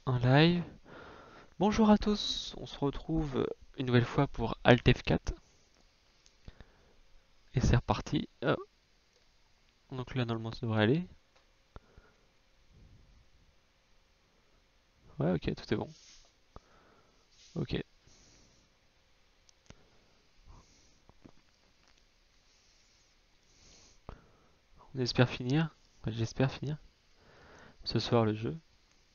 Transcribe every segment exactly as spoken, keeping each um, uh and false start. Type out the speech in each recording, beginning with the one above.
un live. Bonjour à tous, on se retrouve une nouvelle fois pour Alt F quatre. Et c'est reparti. Hop. Donc là normalement ça devrait aller. Ouais, ok, tout est bon. Ok. On espère finir. Enfin, j'espère finir ce soir le jeu.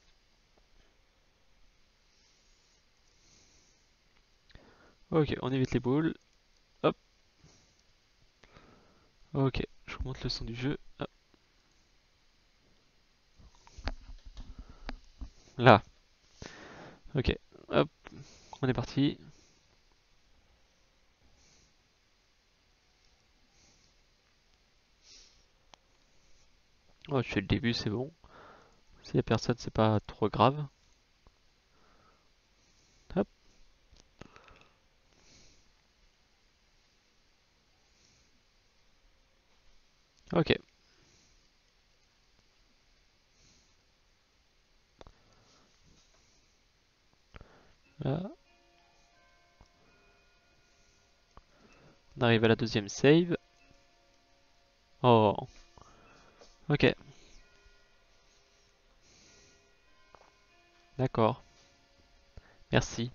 Ok, on évite les boules. Hop. Ok, je vous montre le son du jeu. Hop. Là. Ok. Hop. On est parti. Oh, je fais le début, c'est bon. S'il y a personne, c'est pas trop grave. Hop. Ok. Là. On arrive à la deuxième save. Oh. Ok. D'accord. Merci.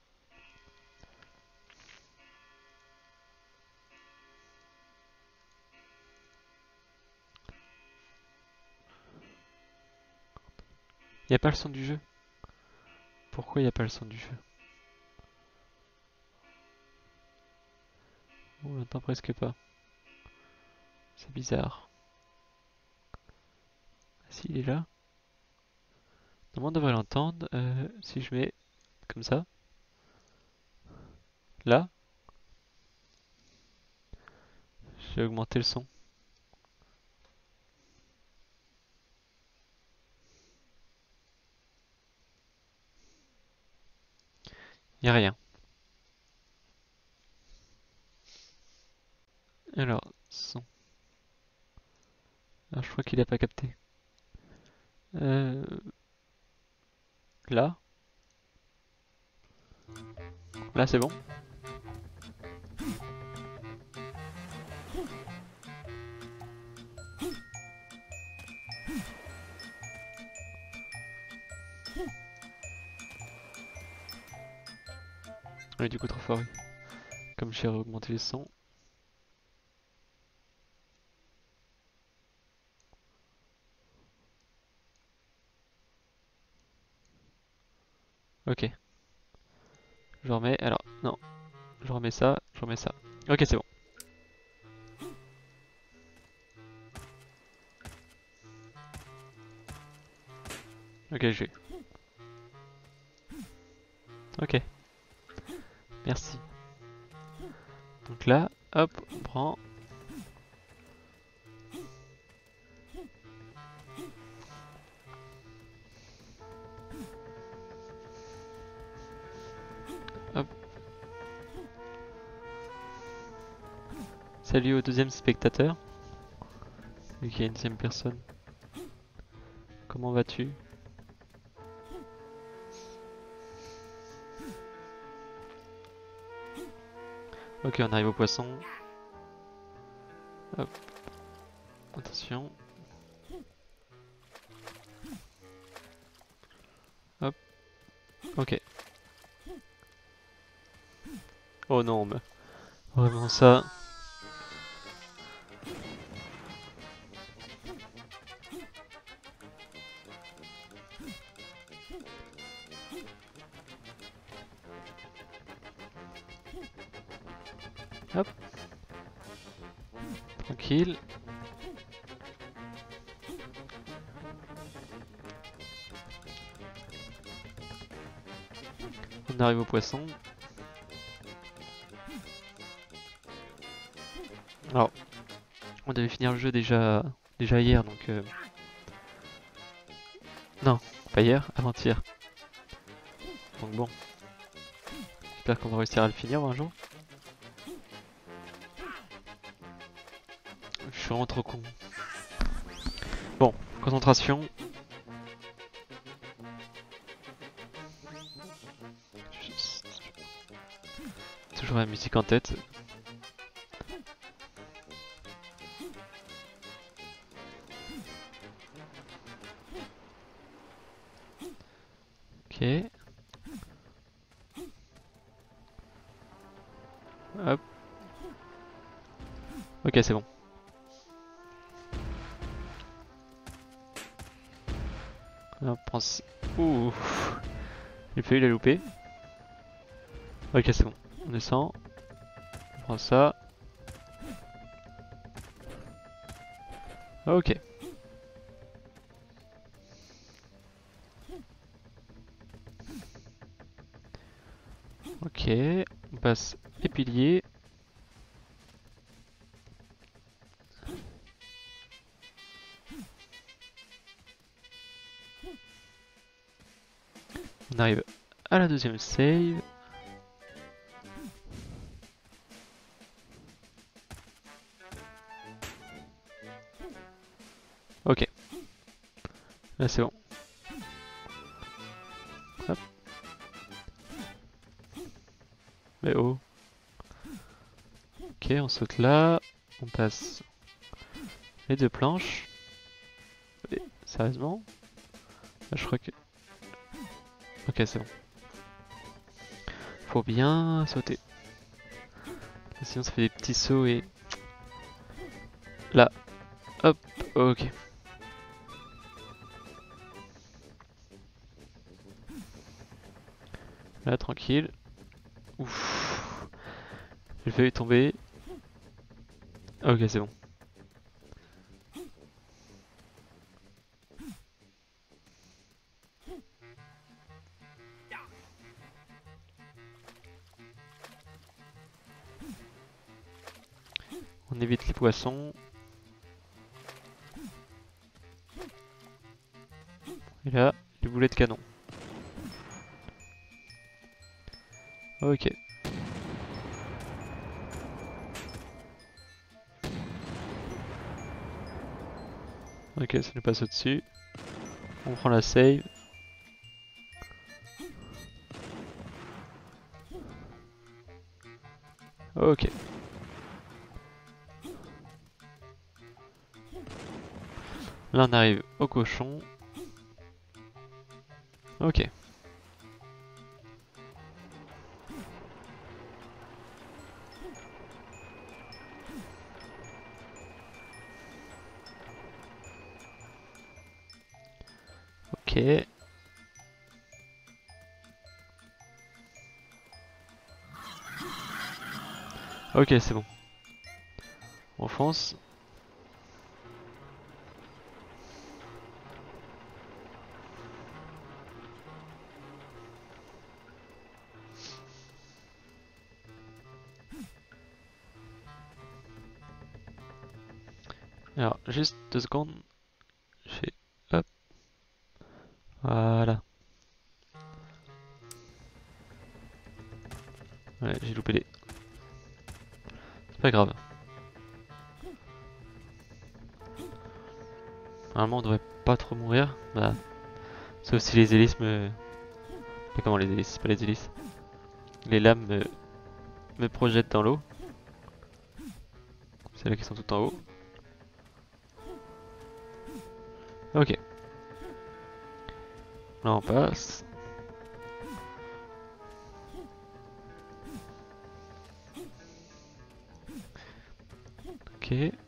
Y a pas le son du jeu? Pourquoi y a pas le son du jeu? On l'entend presque pas. C'est bizarre. Ah, si, il est là. Normalement, on devrait l'entendre. Euh, si je mets comme ça. Là, je vais augmenter le son. Y a rien. Alors, son. Ah, je crois qu'il a pas capté. Euh, là. Là, c'est bon. Oui, du coup, trop fort, oui. Comme j'ai augmenté le son. Ok. Je remets. Alors, non. Je remets ça. Je remets ça. Ok, c'est bon. Ok, j'ai. Ok. Merci. Donc là, hop, on prend. Hop. Salut au deuxième spectateur. Vu qu'il y a une deuxième personne. Comment vas-tu? Ok, on arrive au poisson. Hop. Attention. Hop. Ok. Oh non, mais vraiment ça. Hop. Tranquille. On arrive au poisson. Alors, on devait finir le jeu déjà, déjà hier, donc... Euh... Non, pas hier, avant-hier. Donc bon, j'espère qu'on va réussir à le finir un jour. Je suis vraiment trop con. Bon, concentration. toujours la musique en tête. Ok. Hop. Ok, c'est bon. On prend... Ouh. J'ai failli la louper. Ok, c'est bon. On descend. On prend ça. Ok. Ok. On passe les piliers. On arrive à la deuxième save. Ok. Là c'est bon. Hop. Mais oh. Ok, on saute là. On passe les deux planches. Et, sérieusement? Là, je crois que... Ok, c'est bon. Faut bien sauter. Sinon ça fait des petits sauts et... Là. Hop. Ok. Là, tranquille. Ouf. J'ai failli tomber. Ok, c'est bon. On évite les poissons. Et là, les boulets de canon. Ok. Ok, ça nous passe au-dessus. On prend la save. Ok. Là on arrive au cochon. Ok. Ok. Ok, c'est bon. On fonce. Alors, juste deux secondes. Je fais hop. Voilà. Ouais, j'ai loupé les... C'est pas grave. Normalement on devrait pas trop mourir. Bah. Sauf si les hélices me... Mais comment les hélices? C'est pas les hélices. Les lames me, me projettent dans l'eau. C'est là qui sont tout en haut. Ok. Là on passe. Ok.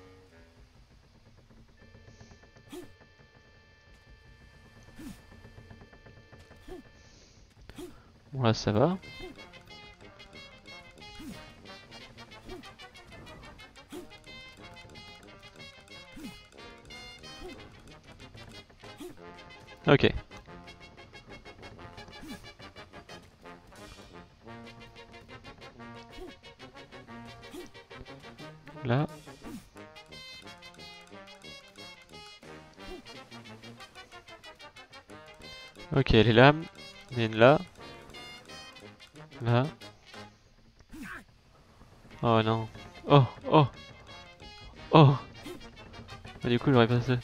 Bon là ça va. Ok. Là. Ok, les lames. Il y en a une là. Là. Oh non. Oh, oh, oh. Bah, du coup, j'aurais passé.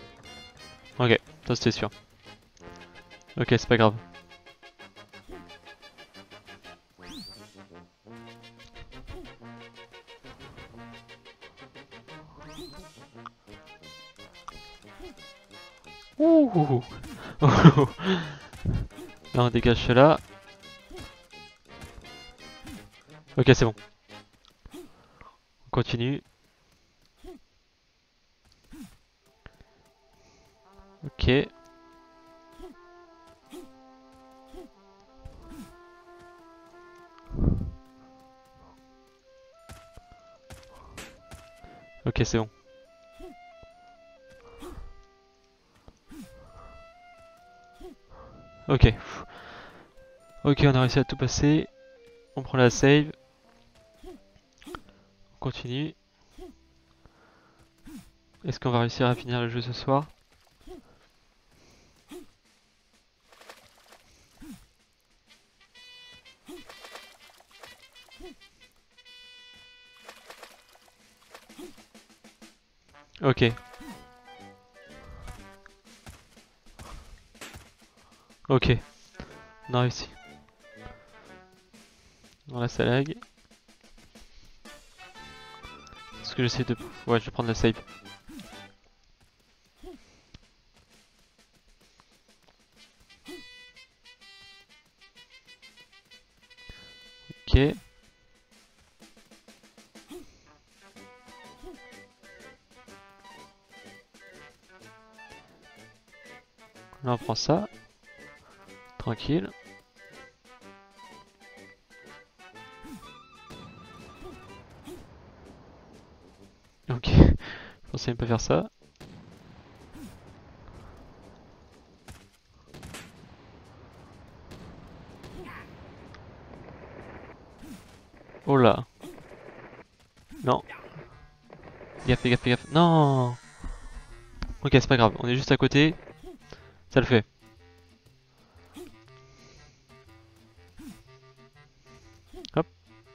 Ok, ça c'était sûr. Ok, c'est pas grave. Ouh, ouh, ouh. Là on dégage cela. Ok, c'est bon. On continue. Ok. Ok, c'est bon. Ok. Ok, on a réussi à tout passer. On prend la save. On continue. Est-ce qu'on va réussir à finir le jeu ce soir? Ok. Ok. On a réussi. Dans la salag. Est-ce que j'essaie de... Ouais, je vais prendre la save. Ok. Là on prend ça. Tranquille. Ok. Je pensais même pas faire ça. Oh là. Non. Gaffe, fais gaffe, fais gaffe. Non. Ok, c'est pas grave. On est juste à côté. Ça le fait. Hop.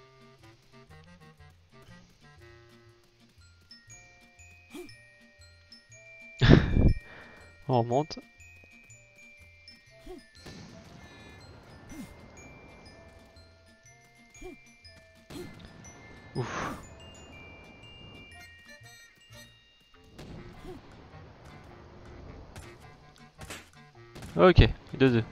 On remonte. Ouf. Ok, deux deux.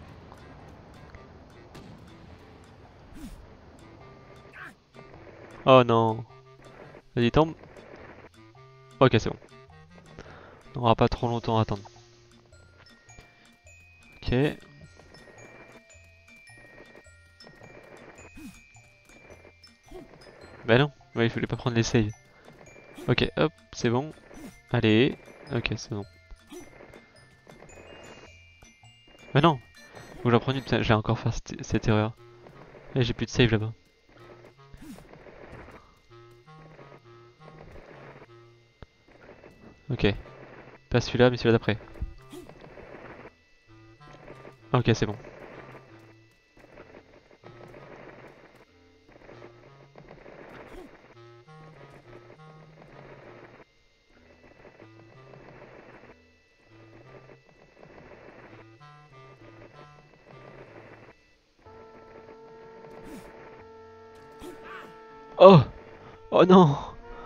Oh non. Vas-y, tombe. Ok, c'est bon. On aura pas trop longtemps à attendre. Ok. Bah non. Ouais, je voulais pas prendre les saves. Ok, hop, c'est bon. Allez. Ok, c'est bon. Bah non. Faut que j'en prenne une. Putain, j'ai encore fait cette, cette erreur. Là, j'ai plus de save là-bas. Ok. Pas celui-là, mais celui-là d'après. Ok, c'est bon. Oh! Oh non!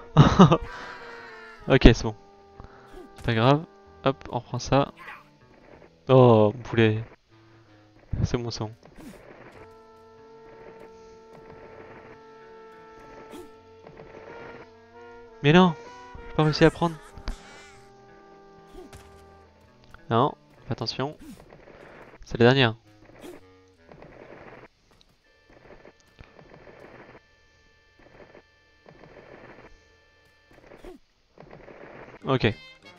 Ok, c'est bon. C'est pas grave. Hop, on prend ça. Oh, mon poulet. C'est mon sang. Mais non! J'ai pas réussi à prendre. Non, attention. C'est la dernière. Ok.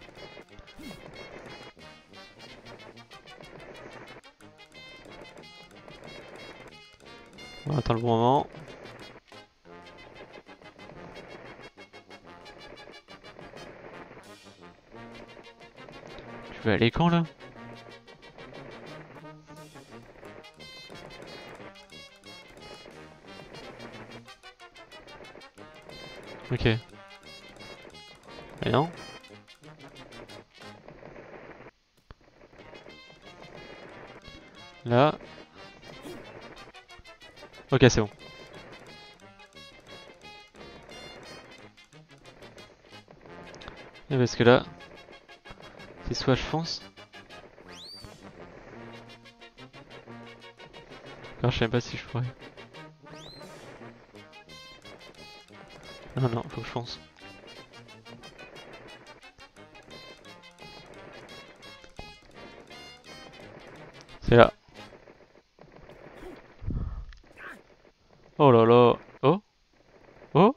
On attend le bon moment. Tu veux aller quand là? Ok. Et non? Là. Ok, c'est bon. Et parce que là, c'est soit je fonce. Alors je sais même pas si je pourrais. Non, non, faut que je pense. C'est là. Oh là là. Oh. Oh.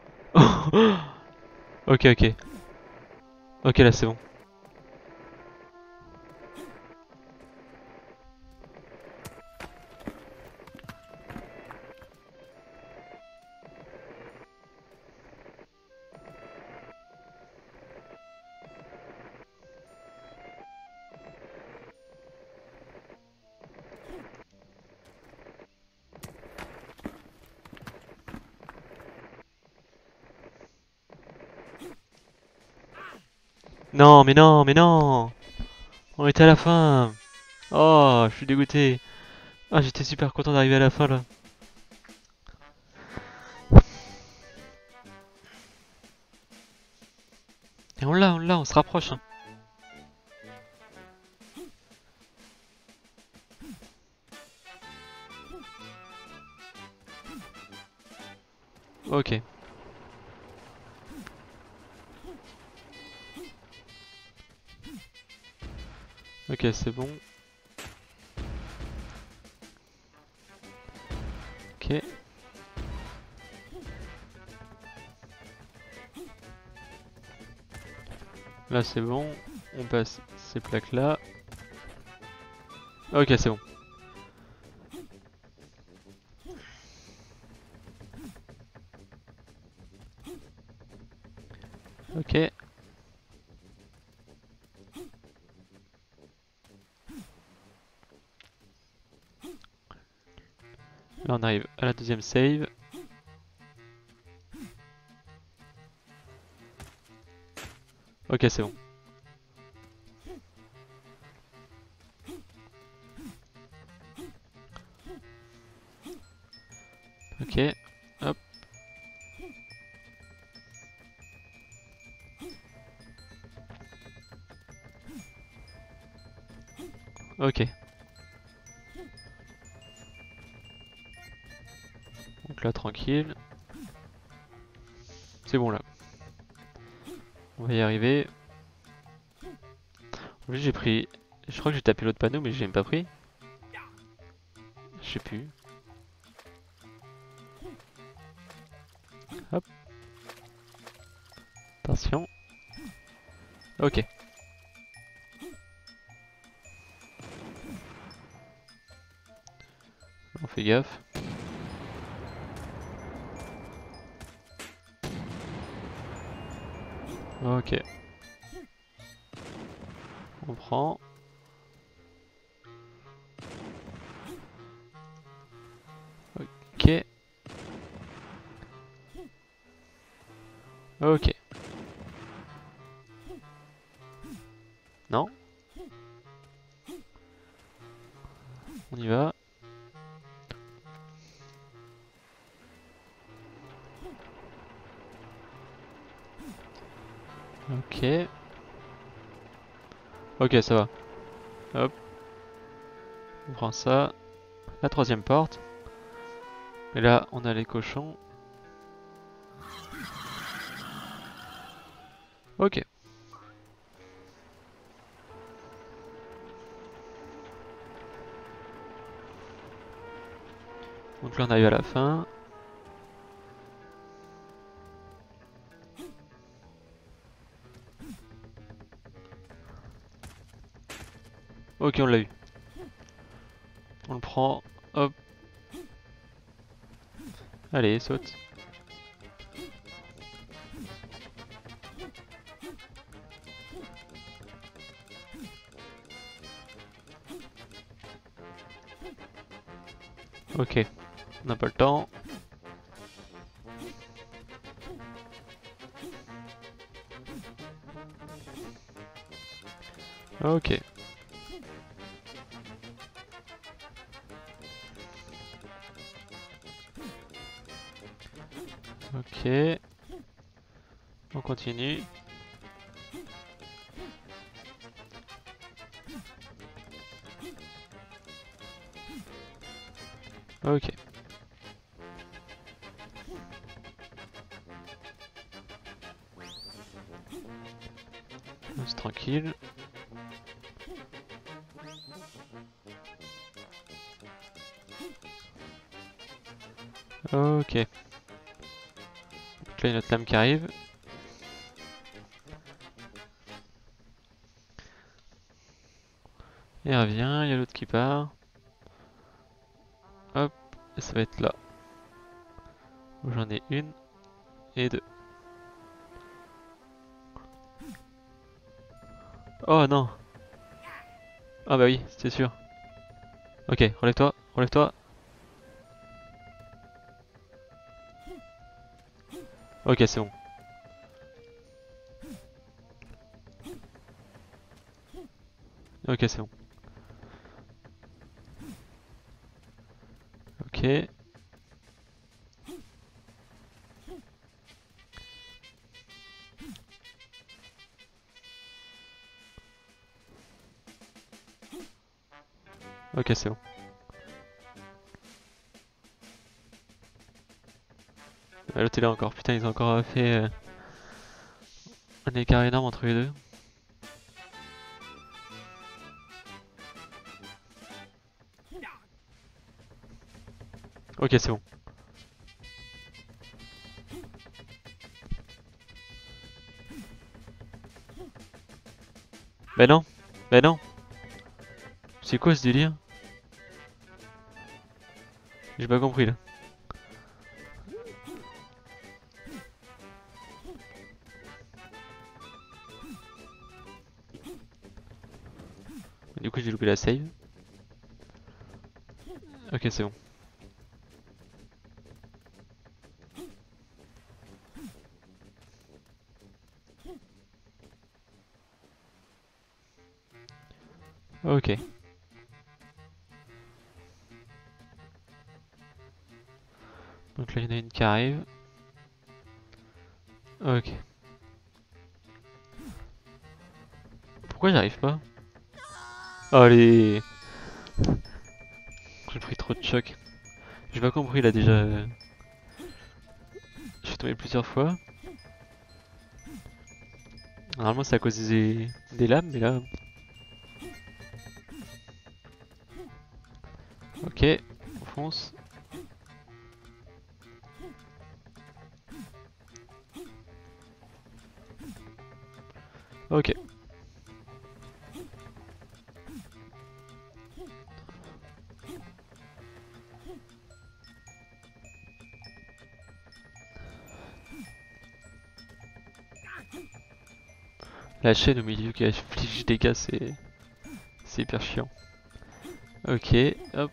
Ok, ok. Ok, là c'est bon. Non, mais non, mais non. On était à la fin. Oh, je suis dégoûté. Ah, j'étais super content d'arriver à la fin là. Et on l'a, on l'a, on se rapproche. Hein. Ok. Ok, c'est bon. Ok. Là c'est bon. On passe ces plaques là. Ok, c'est bon. Ok. Là on arrive à la deuxième save. Ok, c'est bon. Ok. Hop. Ok. Donc là tranquille. C'est bon là. On va y arriver. En plus j'ai pris... Je crois que j'ai tapé l'autre panneau mais j'ai même pas pris. Je sais plus. Hop. Attention. Ok. On fait gaffe. Ok. On prend. Ok. Ok. Non. On y va. Ok. Ok, ça va. Hop. On prend ça. La troisième porte. Et là, on a les cochons. Ok. Donc là, on arrive à la fin. Ok, on l'a eu. On le prend. Hop. Allez, saute. Ok. On n'a pas le temps. Ok. Ok. On continue. Ok. C'est tranquille. Ok. Donc là, il y a notre lame qui arrive. Et revient, il y a l'autre qui part. Hop, et ça va être là. Où j'en ai une et deux. Oh non! Ah bah oui, c'était sûr. Ok, relève-toi, relève-toi. Ok, c'est bon. Ok, c'est bon. Ok. Ok, c'est bon. Ah, l'autre il est encore. Putain, ils ont encore fait euh, un écart énorme entre les deux. Ok, c'est bon. Bah non, bah non. C'est quoi ce délire? J'ai pas compris là. Du coup, j'ai loupé la save. Ok, c'est bon. Ok. Donc là, il y en a une qui arrive. Ok. Pourquoi j'y arrive pas? Allez! J'ai pris trop de choc. J'ai pas compris là déjà. euh, Je suis tombé plusieurs fois. Normalement, c'est à cause des, des lames, mais là. Ok, on fonce. Ok. La chaîne au milieu qui affiche des dégâts, c'est c'est hyper chiant. Ok, hop.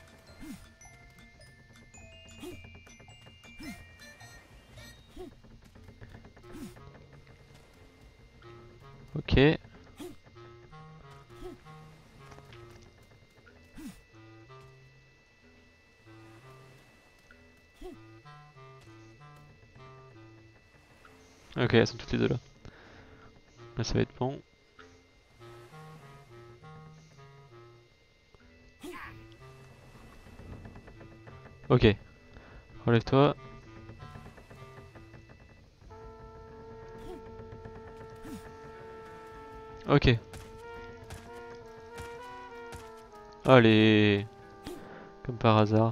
Ok. Ok, elles sont toutes les deux là. Là, ça va être bon. Ok. Relève-toi. Ok. Allez. Comme par hasard.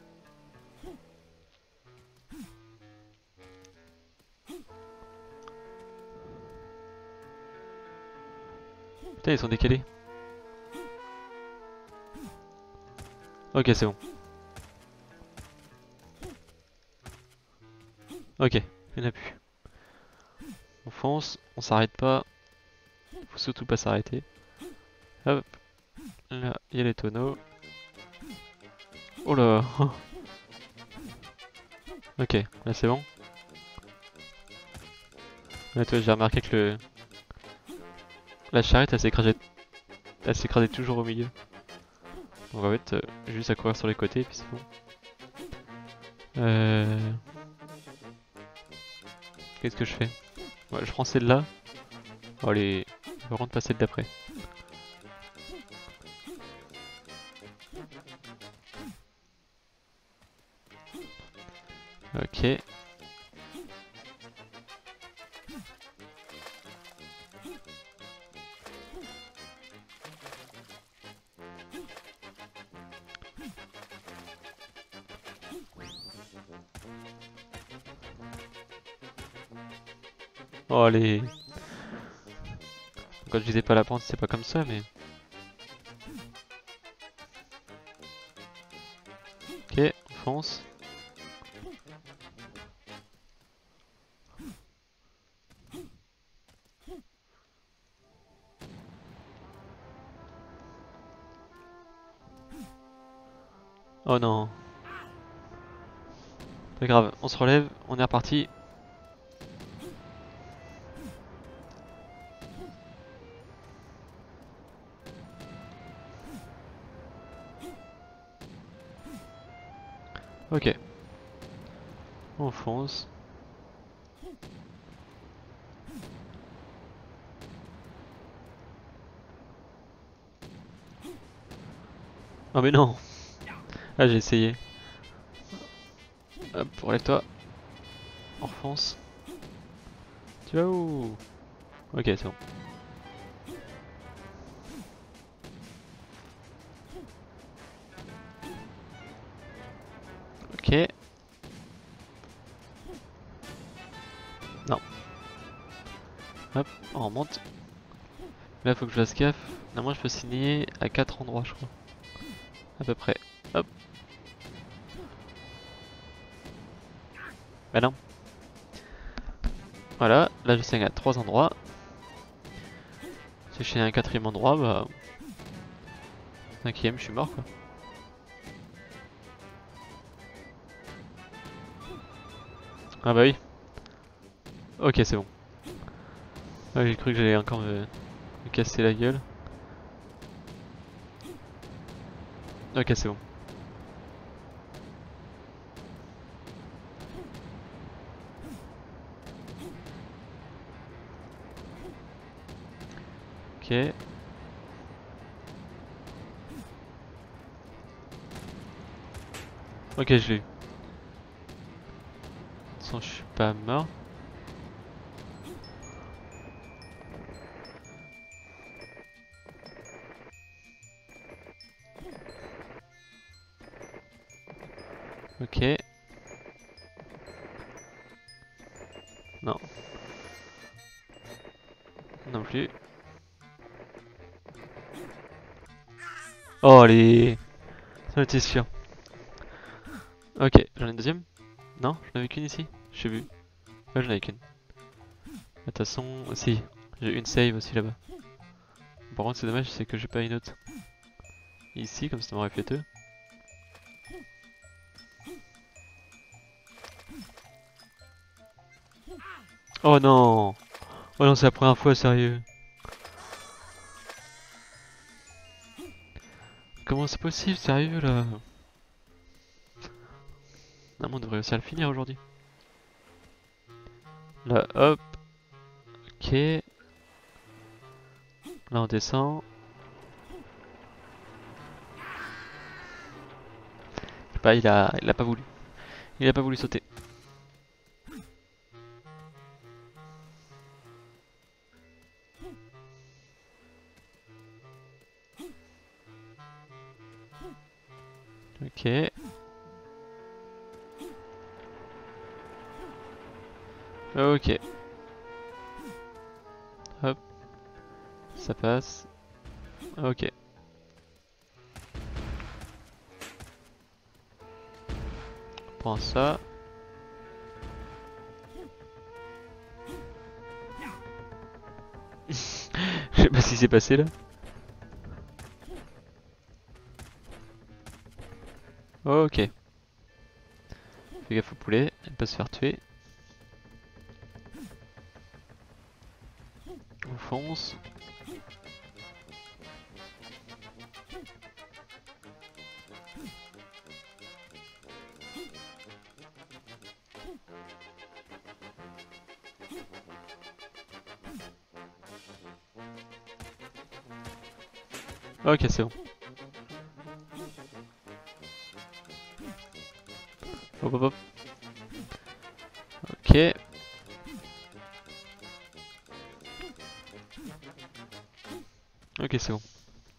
Putain, ils sont décalés. Ok, c'est bon. Ok, il n'y en a plus. On fonce, on s'arrête pas. Faut surtout pas s'arrêter. Hop. Là, il y a les tonneaux. Oh là. Ok, là c'est bon. Là, toi, j'ai remarqué que le... la charrette, elle s'écrasait... elle s'écrasait toujours au milieu. Donc en fait, euh, juste à courir sur les côtés, puis c'est bon. Euh... Qu'est-ce que je fais? Ouais, je prends celle-là. Oh, allez, je rentre pas celle d'après. Ok. Oh allez. Quand je disais pas la pente, c'est pas comme ça, mais... Ok, on fonce. Oh non. Pas grave, on se relève, on est reparti. Ok. On fonce. Oh mais non. Ah j'ai essayé. Hop, relève-toi. On refonce. Tu vas où? Ok, c'est bon. Ok. Non. Hop, on remonte. Là faut que je fasse gaffe. Normalement je peux signer à quatre endroits je crois. À peu près. Hop. Bah non. Voilà, là je signe à trois endroits. Si je signe à un quatrième endroit, bah... Cinquième, je suis mort quoi. Ah bah oui. Ok, c'est bon. Ouais, j'ai cru que j'allais encore me... me casser la gueule. Ok, c'est bon. Ok. Ok, je l'ai eu. De toute façon, je suis pas mort. Ok. Non. Non plus. Oh allez. J'en étais sûr. Ok, j'en ai une deuxième? Non? J'en avais qu'une ici? Je sais plus. Ouais, j'en avais qu'une. De toute façon, si. J'ai une save aussi là-bas. Par contre, c'est dommage, c'est que j'ai pas une autre. Ici, comme ça m'aurait fait deux. Oh non! Oh non, c'est la première fois, sérieux. Comment c'est possible, sérieux là? Non, mais on devrait réussir à le finir aujourd'hui. Là, hop. Ok. Là, on descend. Je sais pas, il a, il a pas voulu. Il a pas voulu sauter. Ok. Ok. Hop. Ça passe. Ok. On prend ça. Je sais pas ce qui s'est passé là. Ok. Fais gaffe au poulet, elle peut se faire tuer. On fonce. Ok, c'est bon. Hop hop hop. Ok, c'est bon.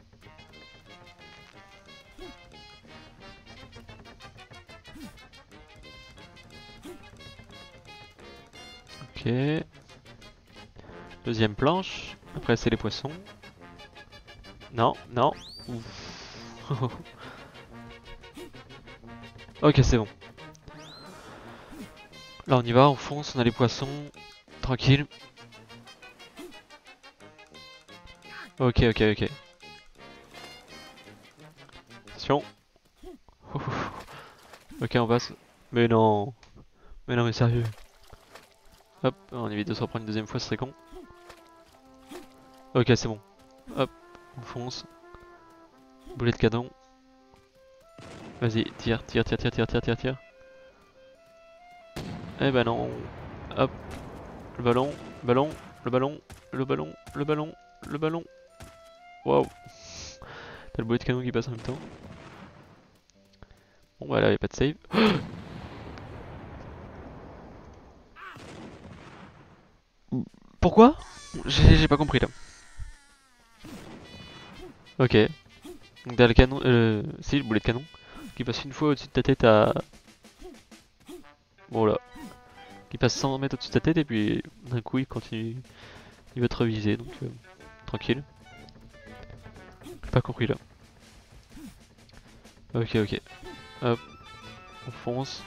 Ok. Deuxième planche. Après, c'est les poissons. Non, non. Ouf. Ok, c'est bon. Là, on y va, on fonce, on a les poissons. Tranquille. Ok, ok, ok. Attention. Ok, on passe. Mais non. Mais non, mais sérieux. Hop, on évite de se reprendre une deuxième fois, ce serait con. Ok, c'est bon. Hop, on fonce. Boulet de canon. Vas-y, tire, tire, tire, tire, tire, tire, tire, tire. Eh ben non. Hop. Le ballon, ballon, le ballon, le ballon, le ballon, le ballon. Waouh. T'as le boulet de canon qui passe en même temps. Bon bah là, y'a pas de save. Pourquoi? J'ai pas compris là. Ok. Donc t'as le canon, euh, si le boulet de canon, qui passe une fois au-dessus de ta tête à... Bon là. Qui passe cent mètres au-dessus de ta tête et puis d'un coup il continue, il va te reviser donc euh, tranquille. J'ai pas compris là. Ok ok. Hop. On fonce.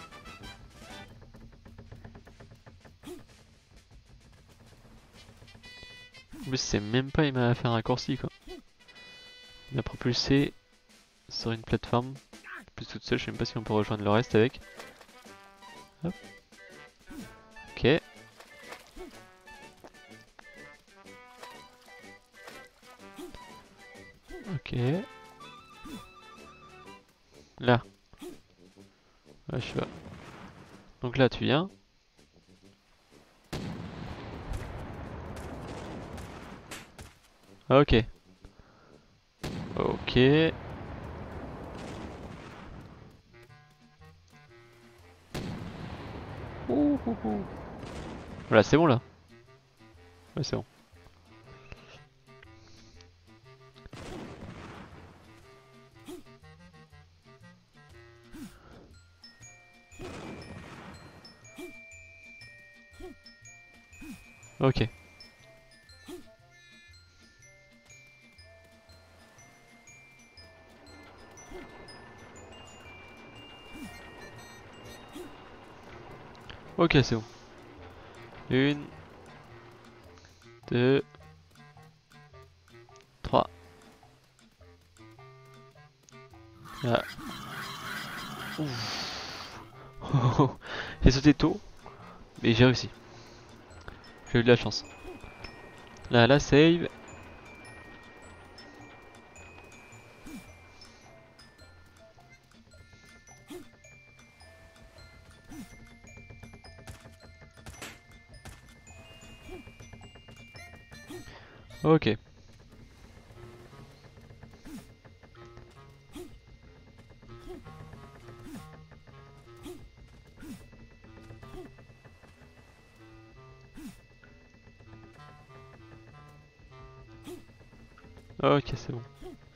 En plus c'est même pas il m'a fait un raccourci quoi. Il m'a propulsé sur une plateforme. Plus toute seule, je sais même pas si on peut rejoindre le reste avec. Hop. Ok. Ok. Là. Ouais, je sais pas. Donc là, tu viens. Ok. Ok. Ouh, ouh, ouh. Voilà, c'est bon là. Ouais, c'est bon. Ok. Ok, c'est bon. Une, deux, trois. Là. Ouf. J'ai sauté tôt, mais j'ai réussi. J'ai eu de la chance. Là, là, save. Ok. Ok, c'est bon.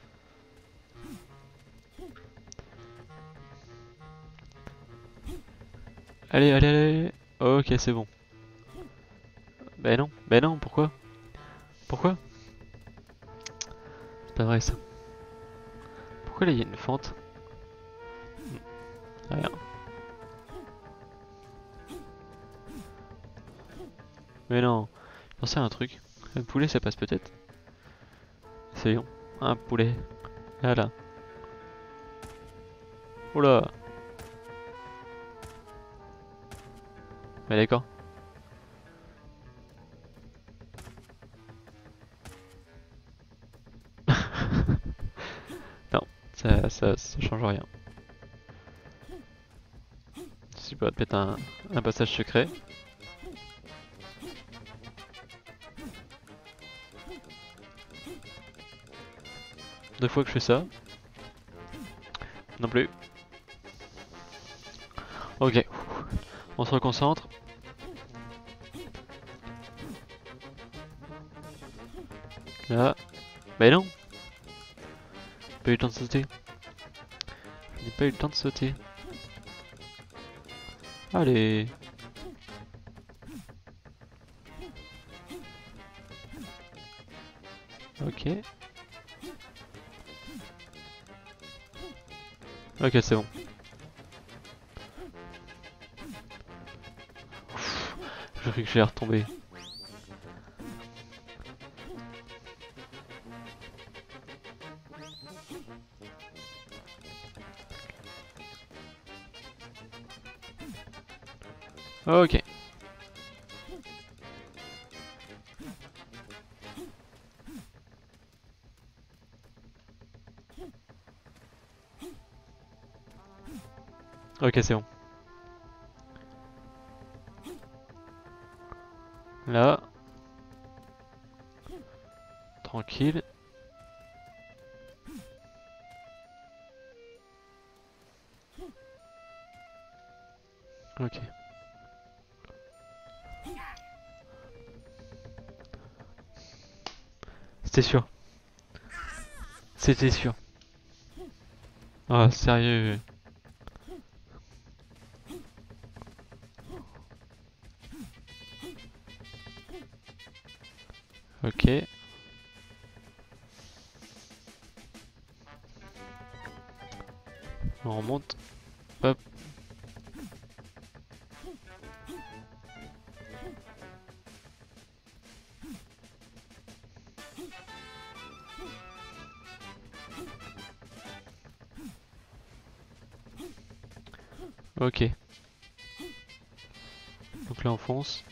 Allez, allez, allez. Ok, c'est bon. Bah non, bah non, pourquoi? Pourquoi? C'est pas vrai ça. Pourquoi là il y a une fente? Rien. Mais non, je pensais à un truc. Un poulet ça passe peut-être. Essayons. Un poulet. Voilà. Oula. Mais d'accord. Non, ça, ça, ça change rien. C'est pas peut-être un, un passage secret. Deux fois que je fais ça. Non plus. Ok. On se reconcentre. Là. Bah non. J'ai pas eu le temps de sauter. Je n'ai pas eu le temps de sauter. Allez. Ok. Ok, c'est bon. Je cru que j'allais retomber. Ok. Ok, c'est bon. Là. Tranquille. Ok. C'était sûr. C'était sûr. Ah, sérieux. Ok. On remonte. Hop. Ok. Donc là on fonce.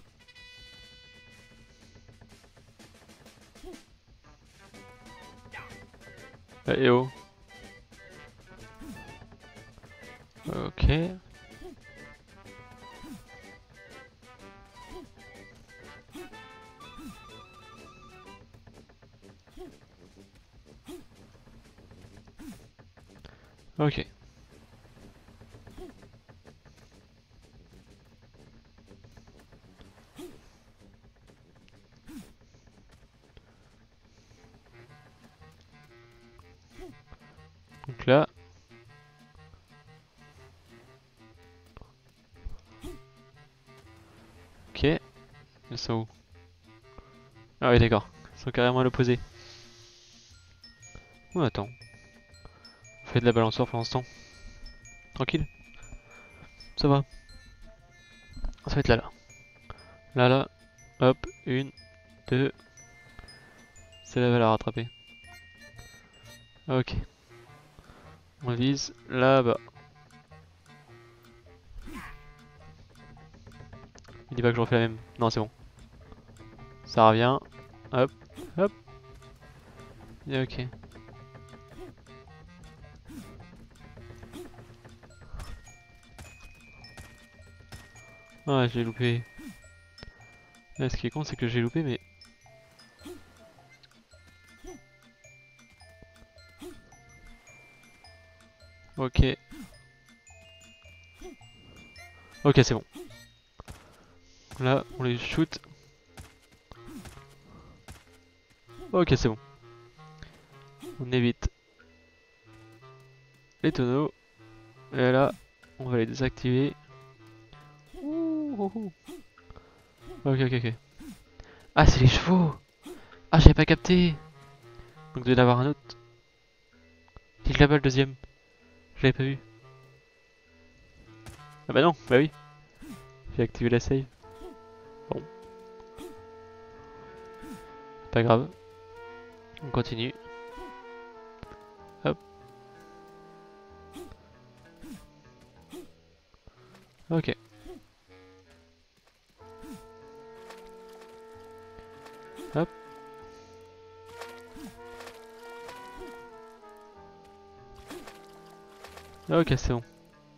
Euh, eh oh. Ok. Ok. Donc là. Ok. Ils sont où? Ah oui d'accord. Ils sont carrément à l'opposé. Oh attends. On fait de la balançoire pour l'instant. Tranquille. Ça va. Ça va être là là. Là là. Hop. Une. Deux. Celle-là va la rattraper. Ok. On vise là-bas. Il dit pas que je refais la même. Non, c'est bon. Ça revient. Hop. Hop. Et ok. Ah, j'ai loupé. Là, ce qui est con, c'est que j'ai loupé, mais... Ok. Ok, c'est bon. Là, on les shoot. Ok, c'est bon. On évite les tonneaux. Et là, on va les désactiver. Ouh, ouh, ouh. Ok, ok, ok. Ah, c'est les chevaux! Ah, j'avais pas capté! Donc, il doit y en avoir un autre. Clique là-bas, le deuxième. Je l'avais pas vu. Ah bah non, bah oui. J'ai activé la save. Bon. Pas grave. On continue. Hop. Ok. Hop. Ok, c'est bon.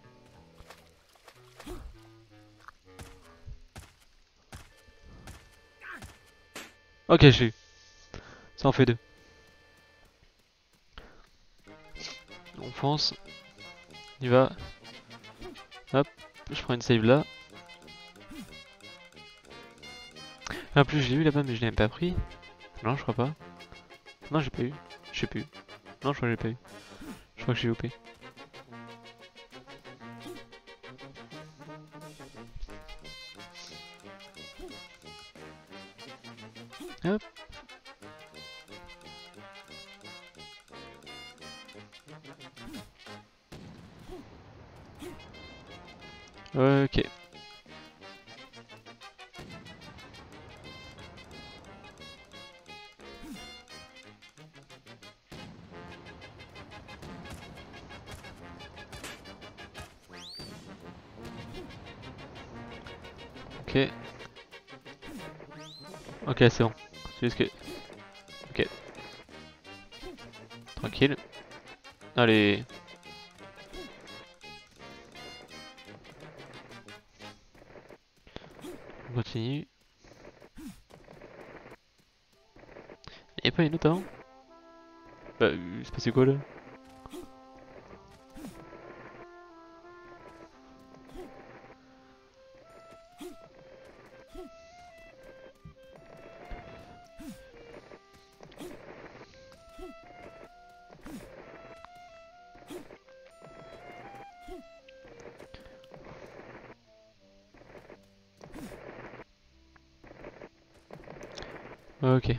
Ok, j'ai eu. Ça en fait deux. On fonce. On y va. Hop. Je prends une save là. En plus, je l'ai eu là-bas, mais je l'ai même pas pris. Non, je crois pas. Non, j'ai pas eu. Je sais plus. Non, je crois que j'ai pas eu. Je crois que j'ai loupé. Hop. Ok. Ok. Ok, c'est bon. C'est juste que... Ok. Tranquille. Allez. On continue. Y'a pas une autre avant? Bah, il se passait quoi là? Ok.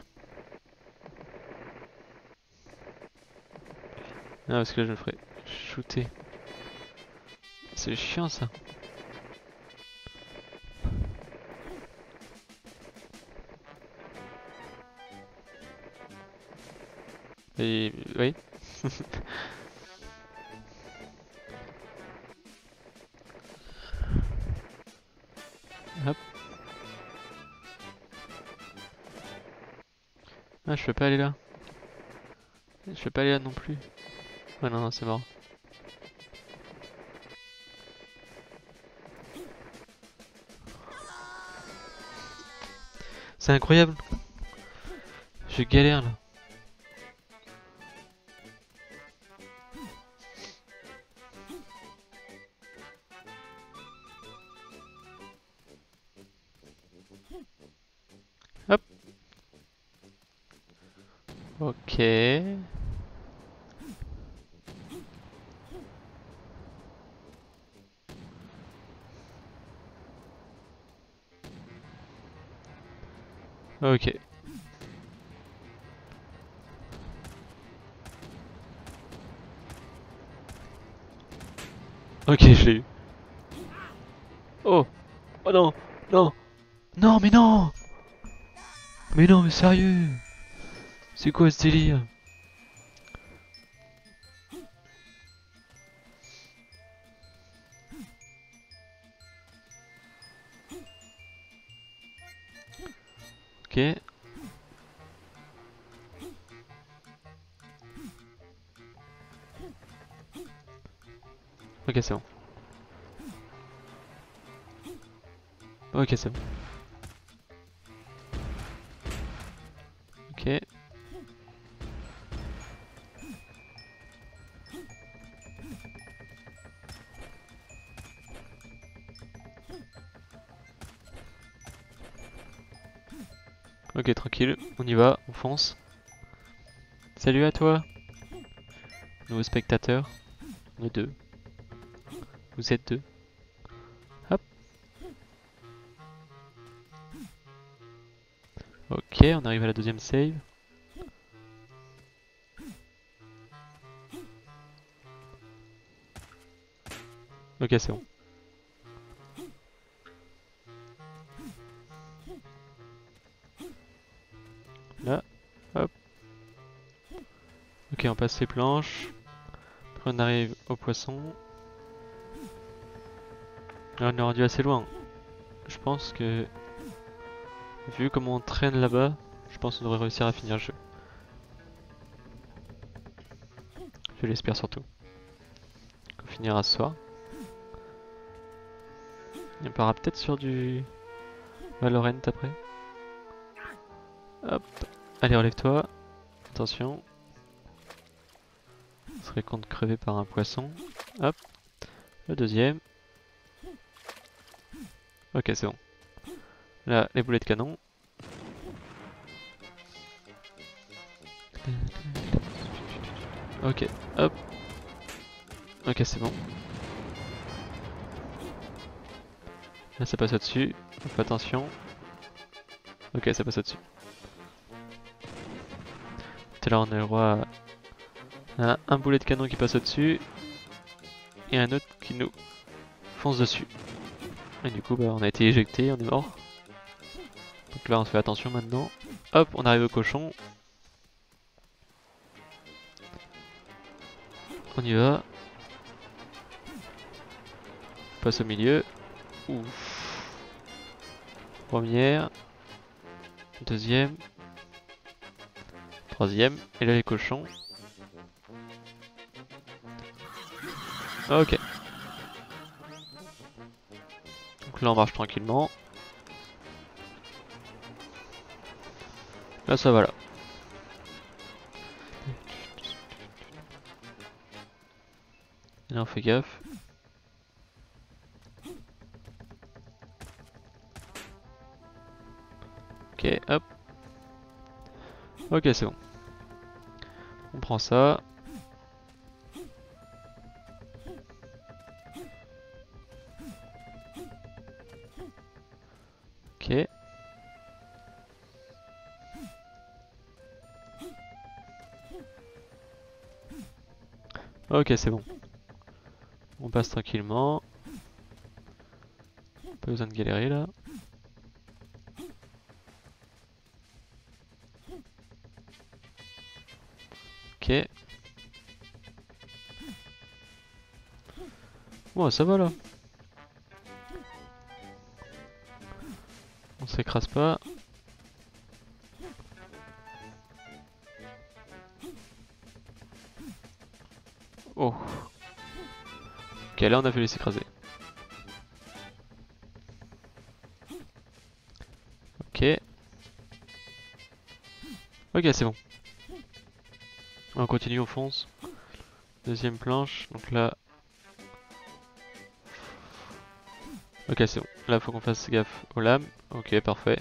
Ah, parce que là je me ferais shooter. C'est chiant ça. Et... Oui. Hop. Ah, je peux pas aller là. Je peux pas aller là non plus. Ouais, non, non, c'est mort. C'est incroyable. Je galère là. Hop. Ok. Ok. Ok, je l'ai eu. Oh. Oh non. Non. Non, mais non. Mais non, mais sérieux. C'est quoi ce délire? Ok. Ok, c'est bon. Ok, c'est bon. Ok. Ok, tranquille. On y va. On fonce. Salut à toi. Nouveau spectateur. On est deux. Vous êtes deux. Hop. Ok, on arrive à la deuxième save. Ok, c'est bon. Là. Hop. Ok, on passe les planches. Après on arrive au poisson. Là on est rendu assez loin. Je pense que... Vu comment on traîne là-bas, je pense qu'on devrait réussir à finir le jeu. Je l'espère surtout. On finira ce soir. Et on part peut-être sur du Valorant après. Hop. Allez, relève-toi. Attention. Ce serait con de crever par un poisson. Hop. Le deuxième. Ok, c'est bon. Là, les boulets de canon. Ok, hop. Ok, c'est bon. Là, ça passe au-dessus. Fais attention. Ok, ça passe au-dessus. Tout à l'heure, on a le droit à un boulet de canon qui passe au-dessus. Et un autre qui nous fonce dessus. Et du coup, bah, on a été éjecté, on est mort. Donc là, on se fait attention maintenant. Hop, on arrive au cochon. On y va. On passe au milieu. Ouf. Première. Deuxième. Troisième. Et là, les cochons. Ok. Donc là, on marche tranquillement. Là, ça va là. Et là, on fait gaffe. Ok, hop. Ok, c'est bon. On prend ça. Ok. Ok, c'est bon. On passe tranquillement. Pas besoin de galérer là. Ok. Bon, ça va là. On s'écrase pas. Oh. Ok, là on a fait s'écraser. Ok. Ok, c'est bon. On continue, on fonce. Deuxième planche. Donc là. Ok, c'est bon. Là, faut qu'on fasse gaffe aux lames. Ok, parfait.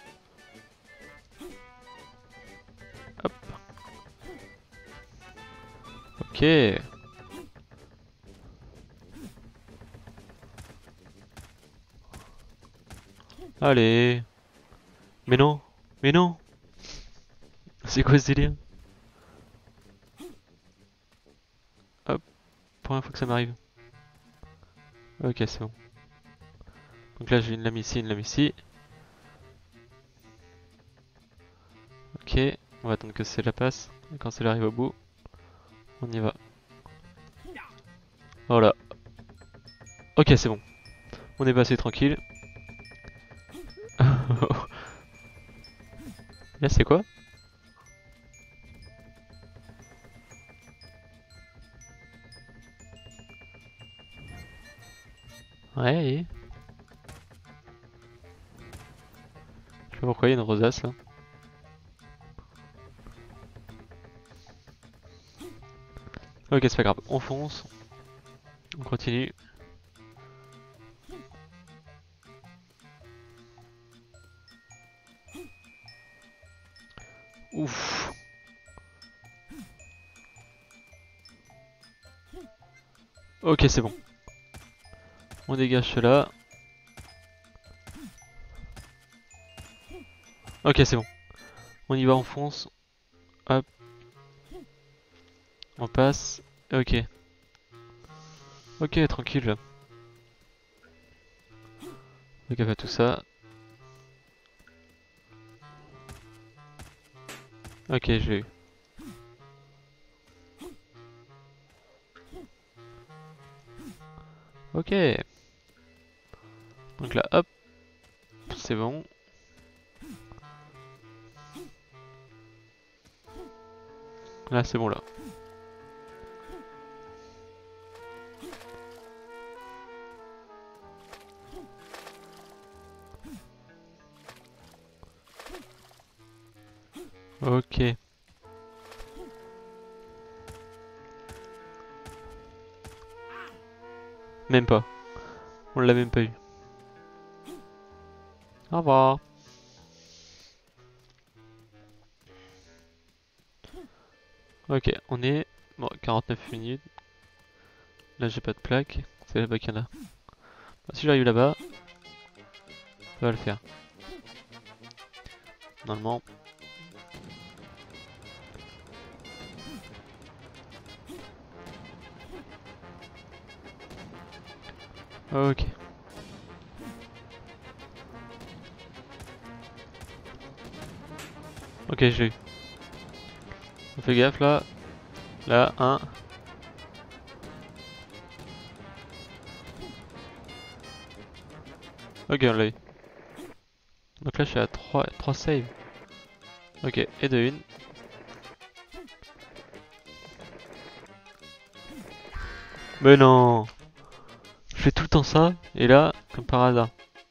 Hop. Ok. Allez. Mais non. Mais non. C'est quoi ce délire? Hop. Première fois que ça m'arrive. Ok, c'est bon. Donc là, j'ai une lame ici, une lame ici. Ok. On va attendre que celle-là passe. Et quand celle-là arrive au bout, on y va. Voilà. Ok, c'est bon. On est passé tranquille. Là, c'est quoi? Ouais, et... Je sais pas pourquoi il y a une rosace là. Ok, c'est pas grave. On fonce. On continue. Ouf. Ok, c'est bon. On dégage cela. Ok, c'est bon. On y va, on fonce. Hop. On passe. Ok. Ok, tranquille. Fais gaffe à tout ça. Ok, je l'ai eu. Ok. Donc là, hop. C'est bon. Là, c'est bon là. Ok. Même pas. On l'a même pas eu. Au revoir. Ok, on est Bon, quarante-neuf minutes. Là j'ai pas de plaque. C'est là-bas qu'il y en a. Bon, si j'arrive là-bas, ça va le faire. Normalement. Ok. Ok, je l'ai eu. On fait gaffe là. Là, un. Ok, on l'a eu. Donc là, je suis à trois, trois saves. Ok, et de une. Mais non! Je fais tout le temps ça, et là, comme par hasard.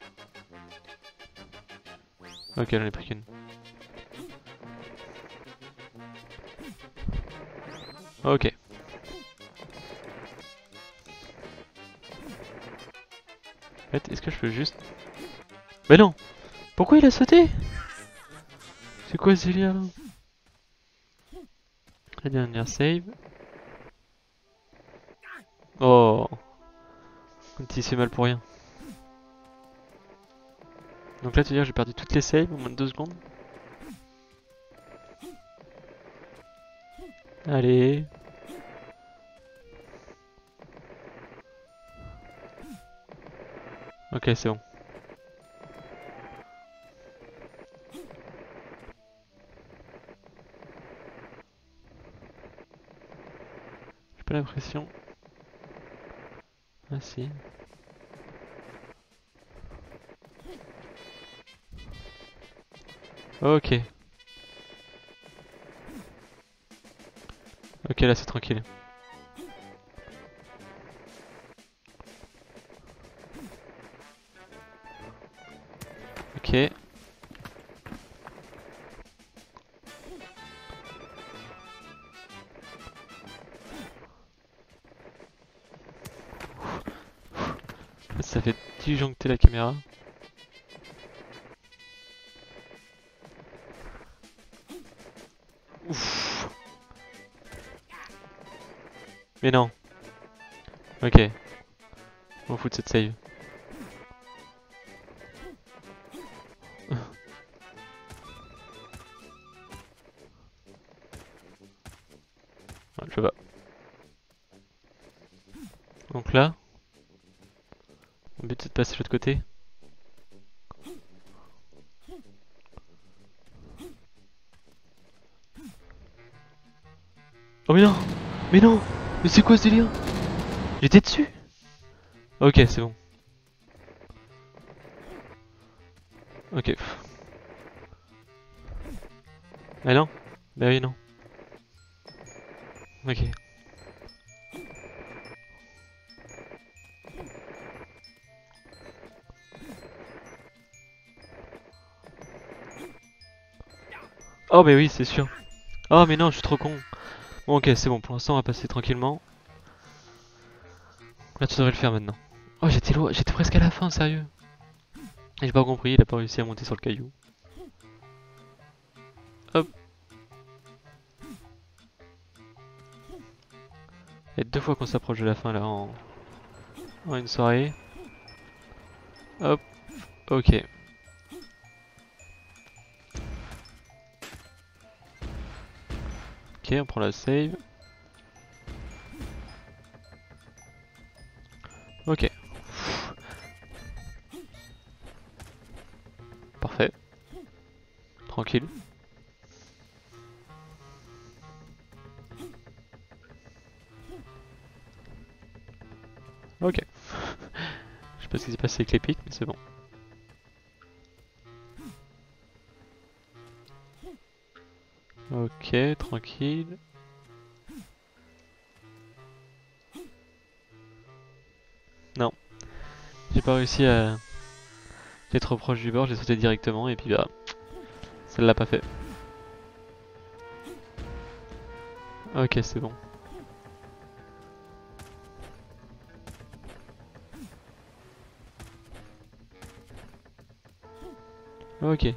Ok, j'en ai pris qu'une. Ok. En fait, est-ce que je peux juste... Mais non! Pourquoi il a sauté? C'est quoi ce délire là? La dernière save. Oh! Un petit c'est mal pour rien. Donc là, tu veux dire que j'ai perdu toutes les saves en moins de deux secondes? Allez! Ok, c'est bon. J'ai pas l'impression. Ah si. Ok. Ok, là c'est tranquille. Ok. Ça fait disjoncter la caméra. Ouf. Mais non. Ok. On fout de cette save. Ouais, je vois. Donc là, mon but c'est de passer de l'autre côté. Oh mais non! Mais non! Mais c'est quoi ce délire? J'étais dessus! Ok, c'est bon. Ok. Ah non? Bah oui, non. Ok. Oh mais oui, c'est sûr. Oh mais non, je suis trop con. Bon, ok, c'est bon, pour l'instant on va passer tranquillement. Là tu devrais le faire maintenant. Oh j'étais loin, j'étais presque à la fin, sérieux. J'ai pas compris, il a pas réussi à monter sur le caillou. Hop. Il y a deux fois qu'on s'approche de la fin là en... en une soirée. Hop. Ok. Ok, on prend la save. Ok. Parfait. Tranquille. Ok. Je sais pas ce qui s'est passé avec les pics, mais c'est bon. Ok, tranquille. Non. J'ai pas réussi à être trop proche du bord, j'ai sauté directement et puis bah... ça l'a pas fait. Ok, c'est bon. Ok.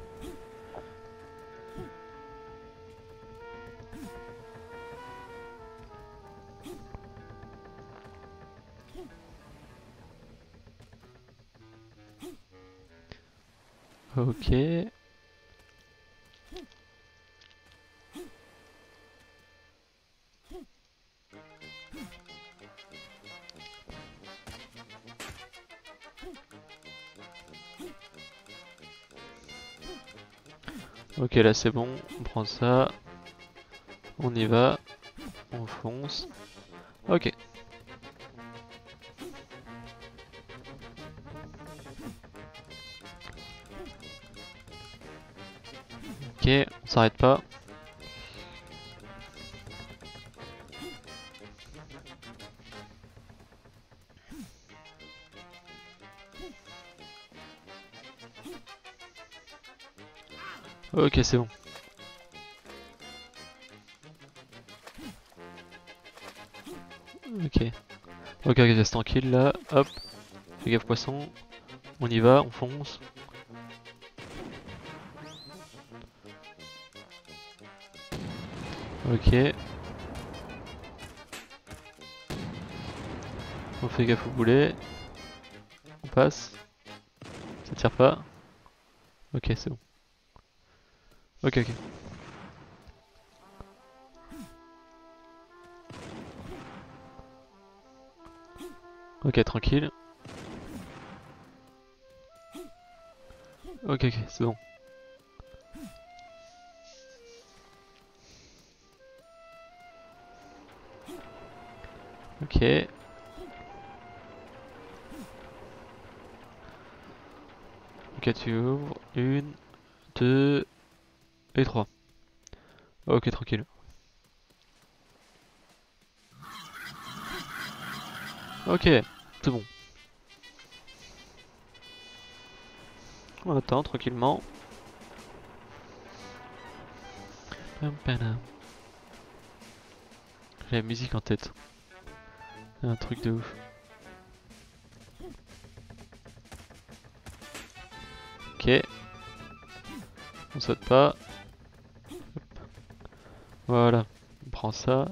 Ok. Ok, là c'est bon, on prend ça. On y va. On fonce. Ok. Ok, on s'arrête pas. Ok, c'est bon. Ok. Ok, ok, reste tranquille là. Hop. Fais gaffe poisson. On y va, on fonce. Ok. On fait gaffe au boulet. On passe. Ça tire pas. Ok, c'est bon. Ok, ok. Ok, tranquille. Ok, ok, c'est bon. Ok. Ok, tu ouvres. Une, deux et trois. Ok, tranquille. Ok, c'est bon. On attend tranquillement. J'ai la musique en tête. Un truc de ouf. Ok. On saute pas. Hop. Voilà. On prend ça.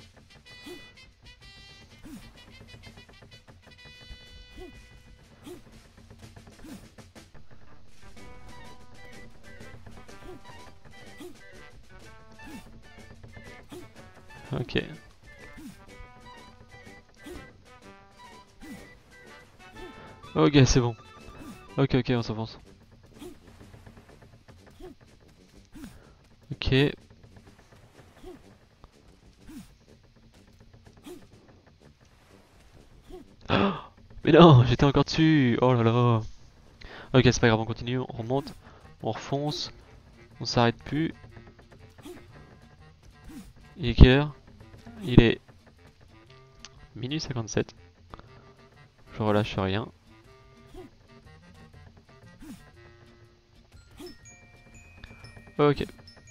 Ok. Ok, c'est bon. Ok, ok, on s'avance. Ok. Oh, mais non, j'étais encore dessus. Oh là là. Ok, c'est pas grave, on continue, on remonte, on refonce, on s'arrête plus. Il est quelle heure? Il est minuit cinquante-sept. Je relâche rien. Ok.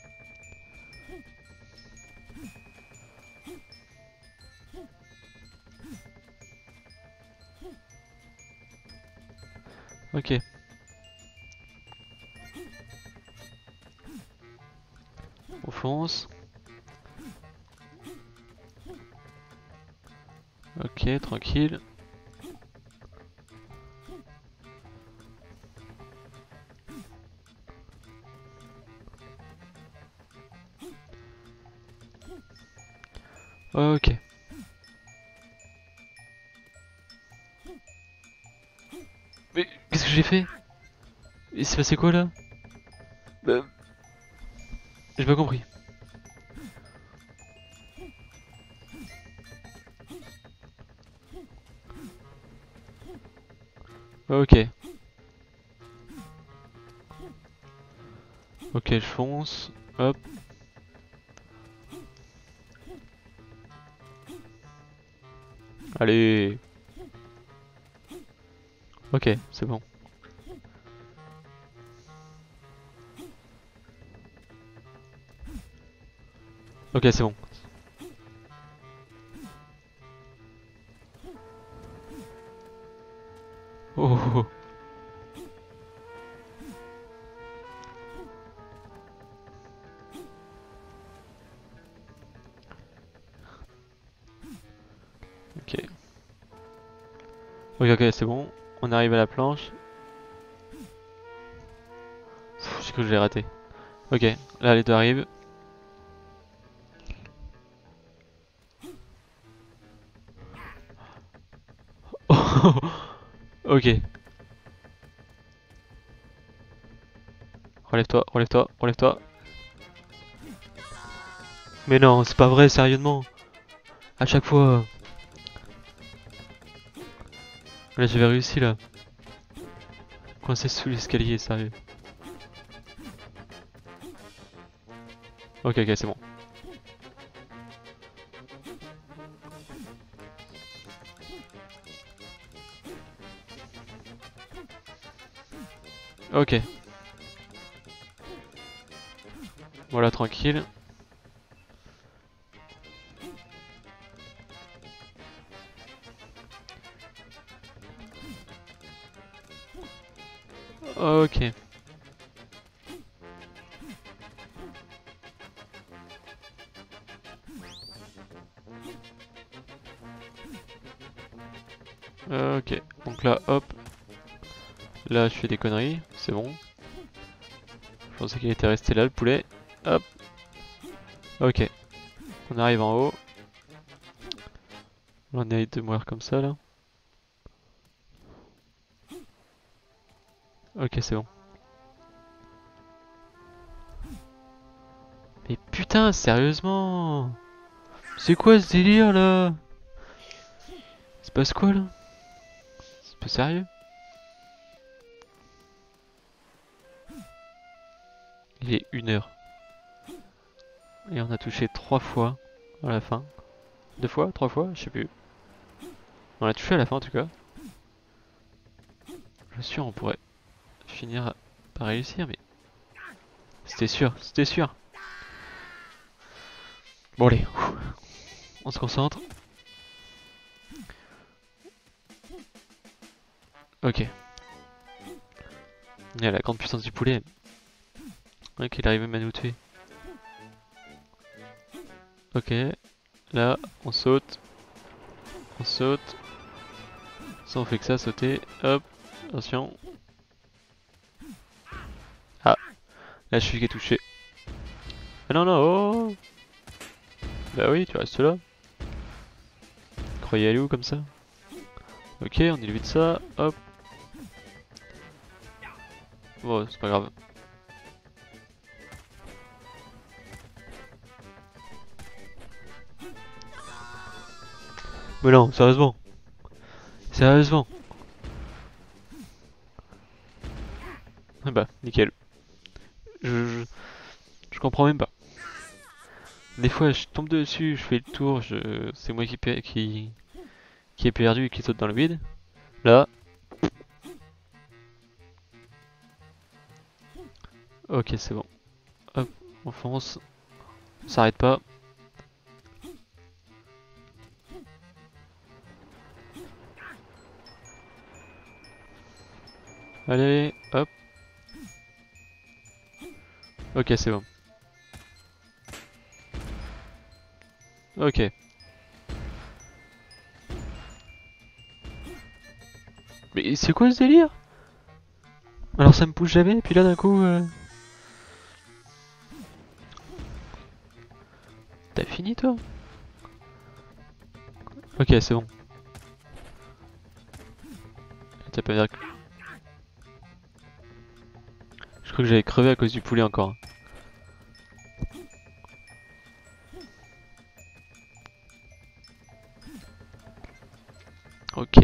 Ok. On fonce. Ok, tranquille. Ok. Mais qu'est-ce que j'ai fait? Il s'est passé quoi là? Bah, j'ai pas compris. Ok. Ok, je fonce. Hop. Allez. Ok, c'est bon. Ok, c'est bon. Oh, oh, oh. Ok. Ok, ok, c'est bon. On arrive à la planche. cru que j'ai raté. Ok, là les deux arrivent. Ok. Relève-toi, relève-toi, relève-toi. Mais non, c'est pas vrai, sérieusement. À chaque fois. Là j'avais réussi là. Coincé sous l'escalier, sérieux. Ok, ok, c'est bon. Ok. Voilà, tranquille. Ok. Ok. Donc là, hop. Là, je fais des conneries. C'est bon. Je pensais qu'il était resté là, le poulet. Hop. Ok. On arrive en haut. On est de mourir comme ça, là. Ok, c'est bon. Mais putain, sérieusement. C'est quoi ce délire, là? Il se passe quoi, là? C'est pas sérieux? Il est une heure. Et on a touché trois fois à la fin. Deux fois? Trois fois? Je sais plus. On l'a touché à la fin en tout cas. Je suis sûr on pourrait finir par réussir, mais c'était sûr, c'était sûr. Bon allez, on se concentre. Ok. Il y a la grande puissance du poulet. Ok, il arrive même à nous tuer. Ok. Là, on saute. On saute. Ça on fait que ça, sauter. Hop. Attention. Ah. Là je suis qui est touché. Ah non, non, oh. Bah oui, tu restes là. Croyez aller où comme ça? Ok, on évite ça. Hop. Bon, c'est pas grave. Mais non, sérieusement. Sérieusement. Ah bah, nickel. Je, je, je comprends même pas. Des fois, je tombe dessus, je fais le tour, je, c'est moi qui, qui, qui est perdu et qui saute dans le vide. Là. Ok, c'est bon. Hop, on fonce. On s'arrête pas. Allez, hop. Ok, c'est bon. Ok. Mais c'est quoi ce délire? Alors ça me pousse jamais, puis là d'un coup... Euh... T'as fini toi? Ok, c'est bon. T'as pas dire que... Je crois que j'avais crevé à cause du poulet encore. Ok.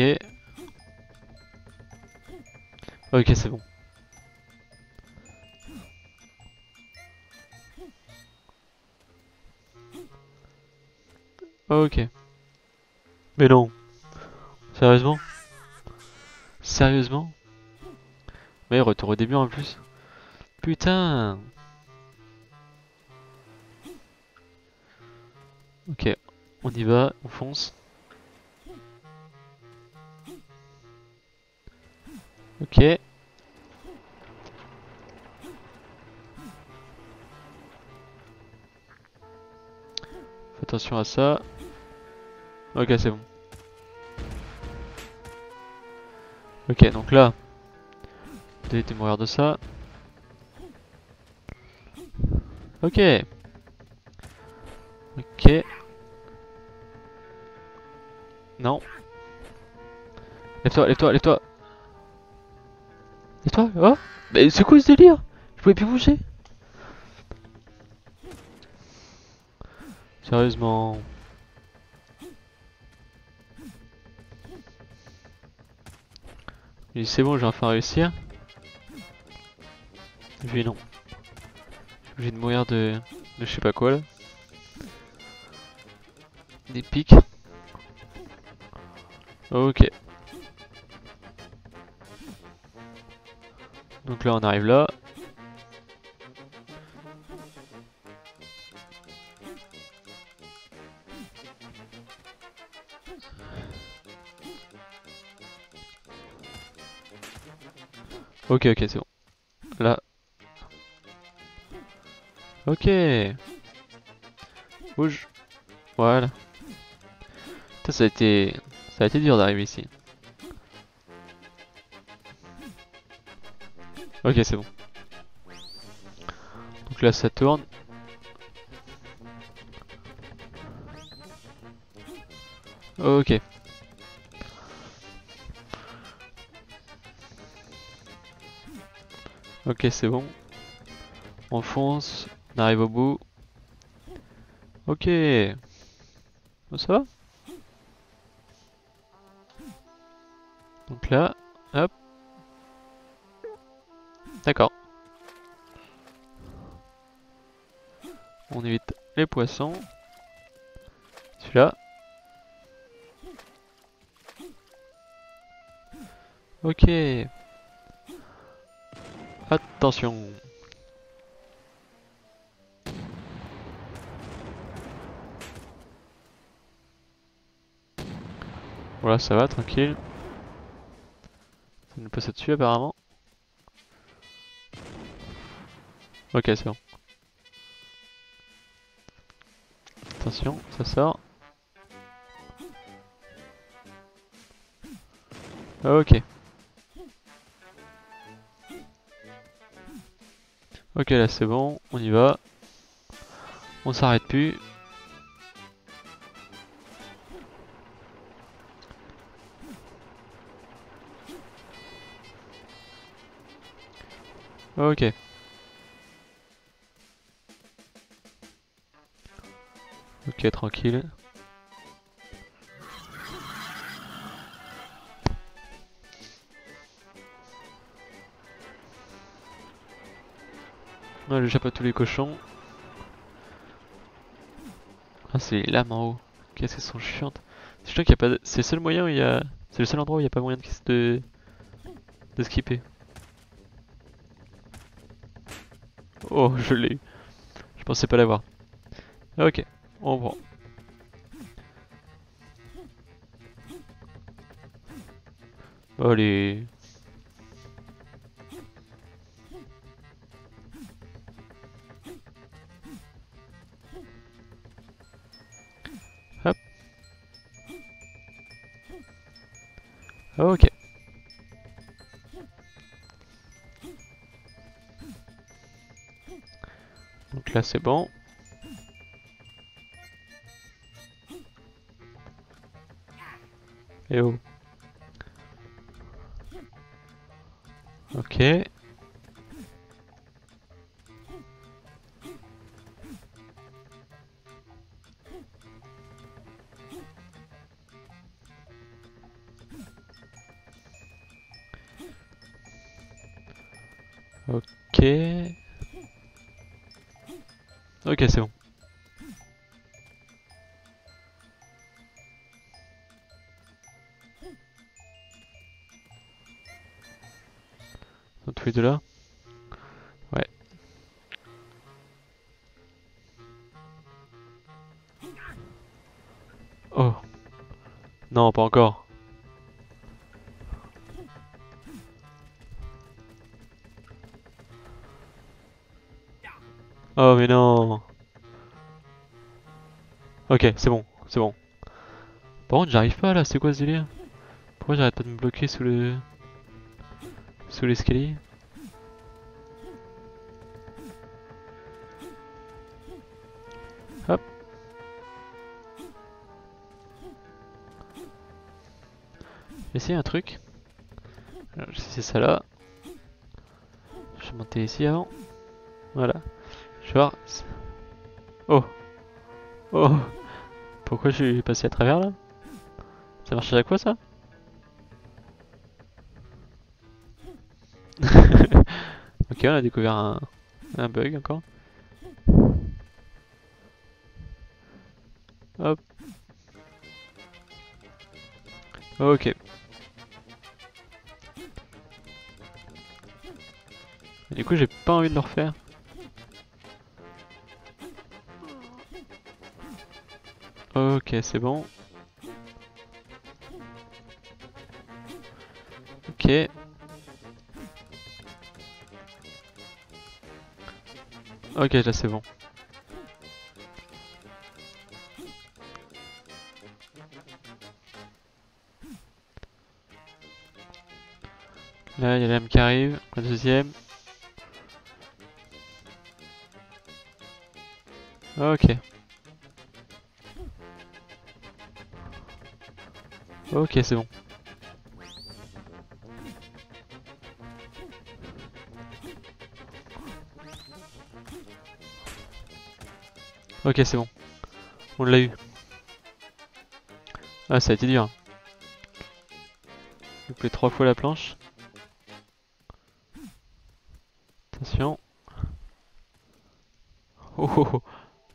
Ok, c'est bon. Ok. Mais non. Sérieusement? Sérieusement? Ouais, retour au début en plus. Putain. Ok, on y va, on fonce. Ok. Fais attention à ça. Ok, c'est bon. Ok, donc là, vous devez mourir de ça. Ok. Ok. Non. Lève-toi, lève-toi, lève-toi. Lève-toi. Oh. Mais c'est quoi ce délire? Je pouvais plus bouger. Sérieusement. C'est bon, j'ai enfin réussir. Lui non. Je suis obligé de mourir de, de je sais pas quoi là. Des pics. Ok. Donc là on arrive là. Ok, ok, c'est bon. Là. Ok. Bouge. Voilà. Putain, ça a été... Ça a été dur d'arriver ici. Ok, c'est bon. Donc là ça tourne. Ok. Ok, c'est bon. On fonce. On arrive au bout. Ok. Bon, ça va? Donc là, hop. D'accord. On évite les poissons. Celui-là. Ok. Attention. Voilà, ça va, tranquille. Ça ne passe dessus apparemment. Ok, c'est bon. Attention, ça sort. Ok. Ok, là c'est bon, on y va. On s'arrête plus. Ok. Ok, tranquille. Ouais, j'échappe à tous les cochons. Ah, c'est les lames en haut. Qu'est-ce qu'elles sont chiantes. C'est chiant qu'il y a pas de... C'est le seul moyen où il y a... C'est le seul endroit où il n'y a pas moyen de... de... de skipper. Oh, je l'ai eu. Je pensais pas l'avoir. Ok, on prend. Allez. Hop. Ok. Donc là c'est bon. Et oh. Ok. Ok. Ok, c'est bon. Ils sont tous les deux là. Ouais. Oh. Non, pas encore. Oh mais non. Ok, c'est bon, c'est bon. Par contre, j'arrive pas là, c'est quoi ce délire? Pourquoi j'arrête pas de me bloquer sous le... sous l'escalier? vais essayer un truc. Alors, c'est ça là. Je vais monter ici avant. Voilà. Je vais voir. Oh. Oh. Pourquoi je suis passé à travers là? Ça marche à quoi ça? Ok, on a découvert un, un bug encore. Hop. Ok. Du coup, j'ai pas envie de le refaire. Ok, c'est bon. Ok. Ok, là c'est bon. Là, il y a l'âme qui arrive. La deuxième. Ok. Ok, c'est bon. Ok, c'est bon. On l'a eu. Ah, ça a été dur. Couper trois fois la planche. Attention. Oh, oh, oh.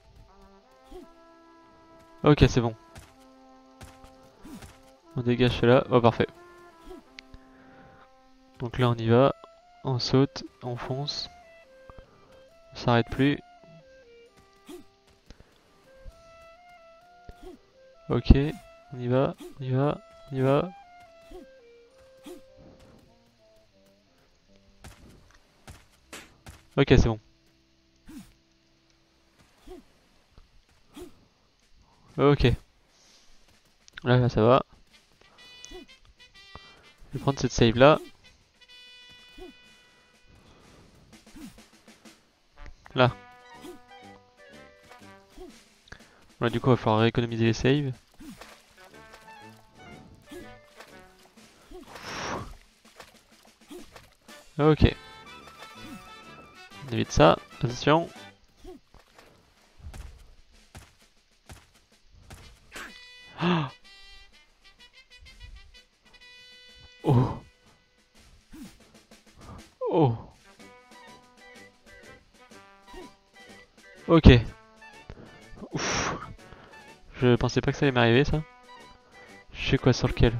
Ok, c'est bon. On dégage cela. Oh, parfait. Donc là, on y va. On saute, on fonce. On s'arrête plus. Ok, on y va, on y va, on y va. Ok, c'est bon. Ok. Là, là, ça va. Je vais prendre cette save là. Là. Voilà, du coup, il va falloir rééconomiser les saves. Ok. On évite ça. Attention. Oh. Oh. Ok. Ouf. Je pensais pas que ça allait m'arriver ça. Je sais quoi sur lequel.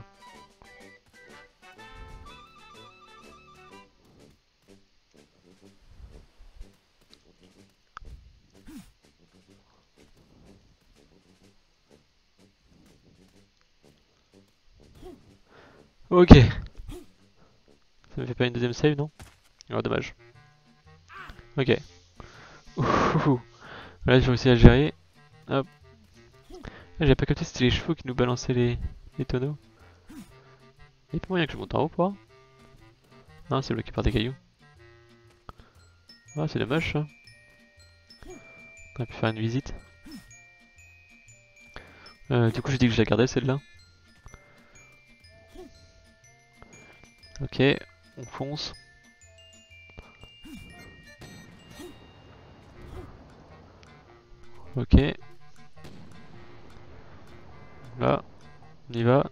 Ok. Ça me fait pas une deuxième save, non? Oh, dommage. Ok. Ouh. Là, j'ai réussi à le gérer. Hop. Ah, j'avais pas capté, c'était les chevaux qui nous balançaient les, les tonneaux. Y'a pas moyen que je monte en haut, pour? Non, c'est bloqué par des cailloux. Ah, c'est dommage ça. On aurait pu faire une visite. Euh, du coup, j'ai dit que je la gardais celle-là. Ok, on fonce. Ok. Là, on y va.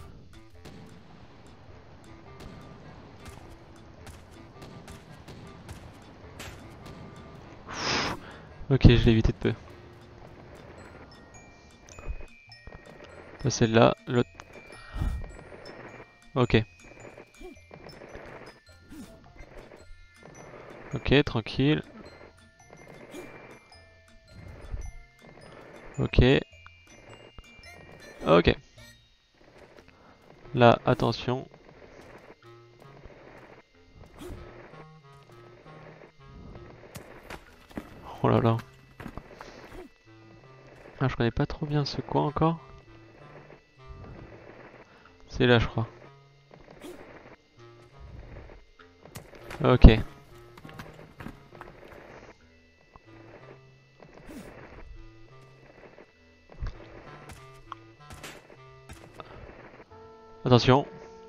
Ok, je l'ai évité de peu. Là, celle-là, l'autre. Ok. Ok, tranquille. Ok. Ok. Là, attention. Oh là là. Ah, je connais pas trop bien ce coin encore. C'est là, je crois. Ok. Attention.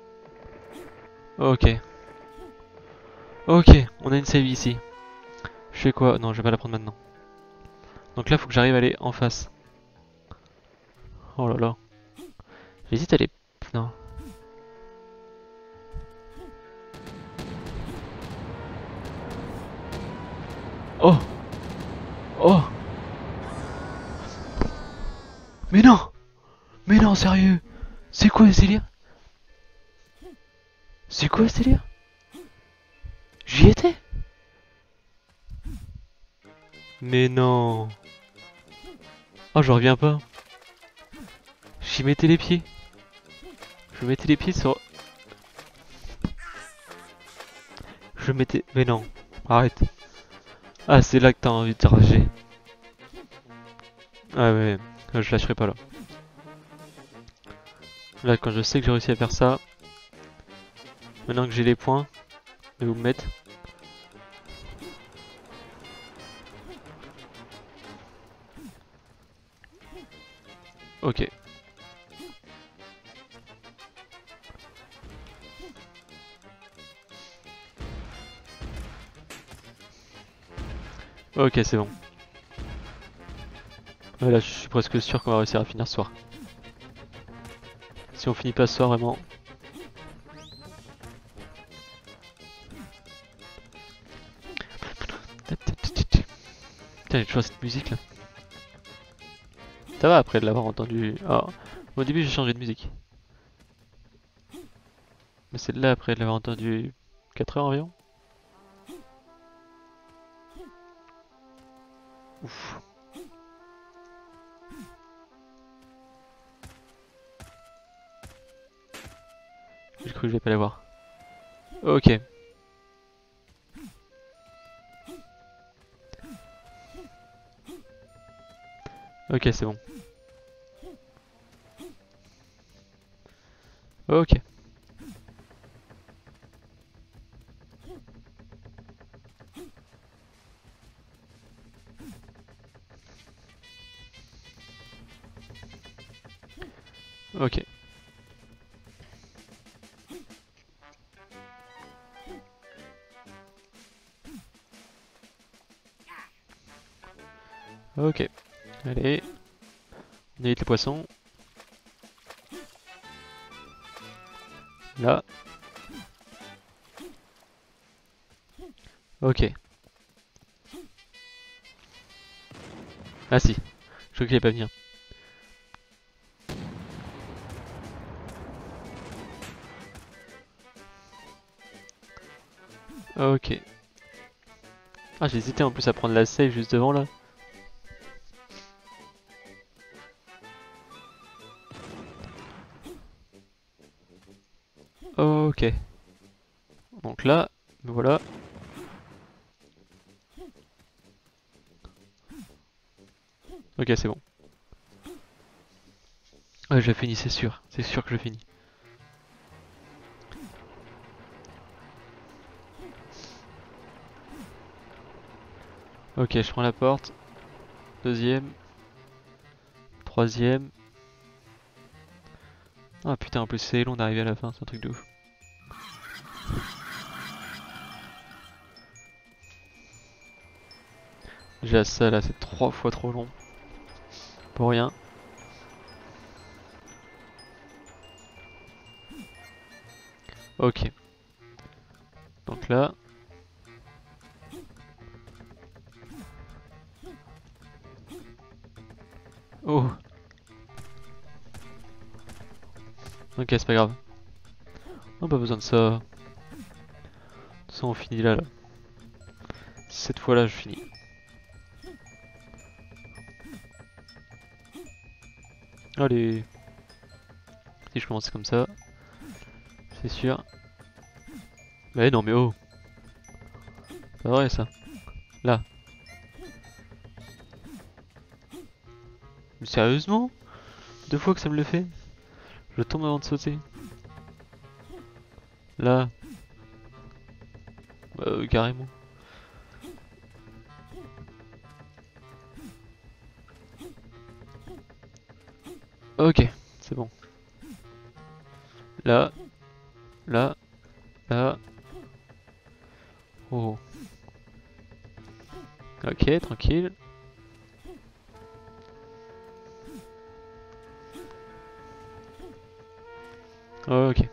Ok. Ok, on a une save ici. Je fais quoi? Non, je vais pas la prendre maintenant. Donc là, faut que j'arrive à aller en face. Oh là là. J'hésite à aller... Non. Oh! Oh! Mais non! Mais non, sérieux! C'est quoi ce délire? C'est quoi ce délire? J'y étais? Mais non! Oh, je reviens pas. J'y mettais les pieds. Je mettais les pieds sur... Je mettais... Mais non. Arrête. Ah, c'est là que t'as envie de rager. Ah ouais. Je lâcherai pas là. Là, quand je sais que j'ai réussi à faire ça... Maintenant que j'ai les points... Je vais vous me mettre... Ok. Ok, c'est bon. Voilà, je suis presque sûr qu'on va réussir à finir ce soir. Si on finit pas ce soir, vraiment... Putain, j'ai toujours cette musique là. Ça va après de l'avoir entendu... Oh. Au début j'ai changé de musique. Mais celle-là après de l'avoir entendu quatre heures environ. Ouf. J'ai cru que je vais pas l'avoir. Ok. Ok, c'est bon. Ok. Ok. Ok. Allez. On évite les poissons. Là. Ok. Ah si. Je crois qu'il allait pas venir. Ok. Ah, j'ai hésité en plus à prendre la save juste devant là. Ok. Donc là, voilà. Ok, c'est bon. Ouais, je finis, c'est sûr. C'est sûr que je finis. Ok, je prends la porte. Deuxième. Troisième. Ah putain, en plus c'est long d'arriver à la fin, c'est un truc de ouf. Déjà ça là, c'est trois fois trop long. Pour rien. Ok. Donc là... Oh. Ok, c'est pas grave. On n'a pas besoin de ça. De toute façon, on finit là, là. Cette fois-là, je finis. Allez. Si je commence comme ça, c'est sûr. Mais non, mais oh. C'est pas vrai ça. Là. Mais sérieusement? Deux fois que ça me le fait? Je tombe avant de sauter. Là. Bah, euh, carrément. Ok, c'est bon. Là. Là. Là. Oh. Ok, tranquille. Ok.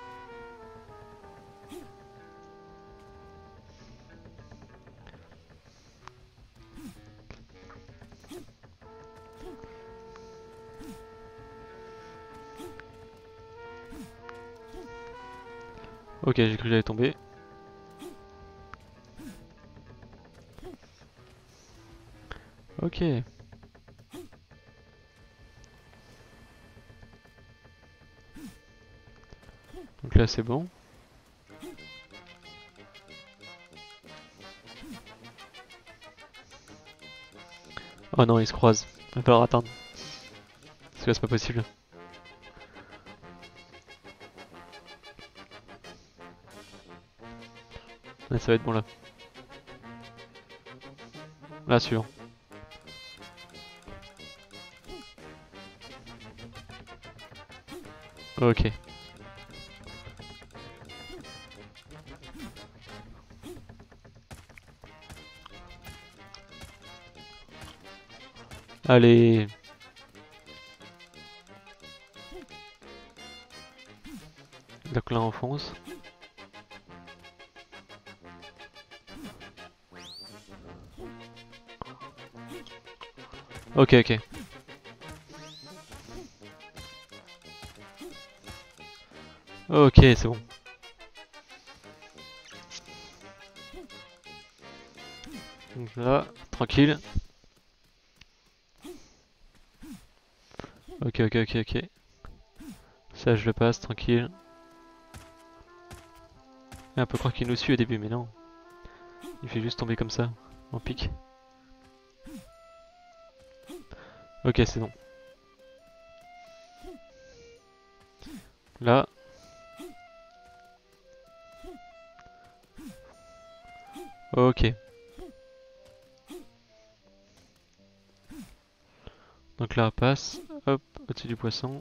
Ok, j'ai cru que j'allais tomber. Ok. Donc là c'est bon. Oh non, ils se croisent. Il va falloir attendre. Parce que là c'est pas possible. Ouais, ça va être bon là. Là, suivant. Ok. Allez. Donc là on fonce. Ok, ok. Ok, c'est bon. Donc là, tranquille. Ok, ok, ok, ok. Ça, je le passe, tranquille. Et on peut croire qu'il nous suit au début, mais non. Il fait juste tomber comme ça, en pique. Ok, c'est bon. Là. Ok. Donc là, on passe. Hop, au-dessus du poisson.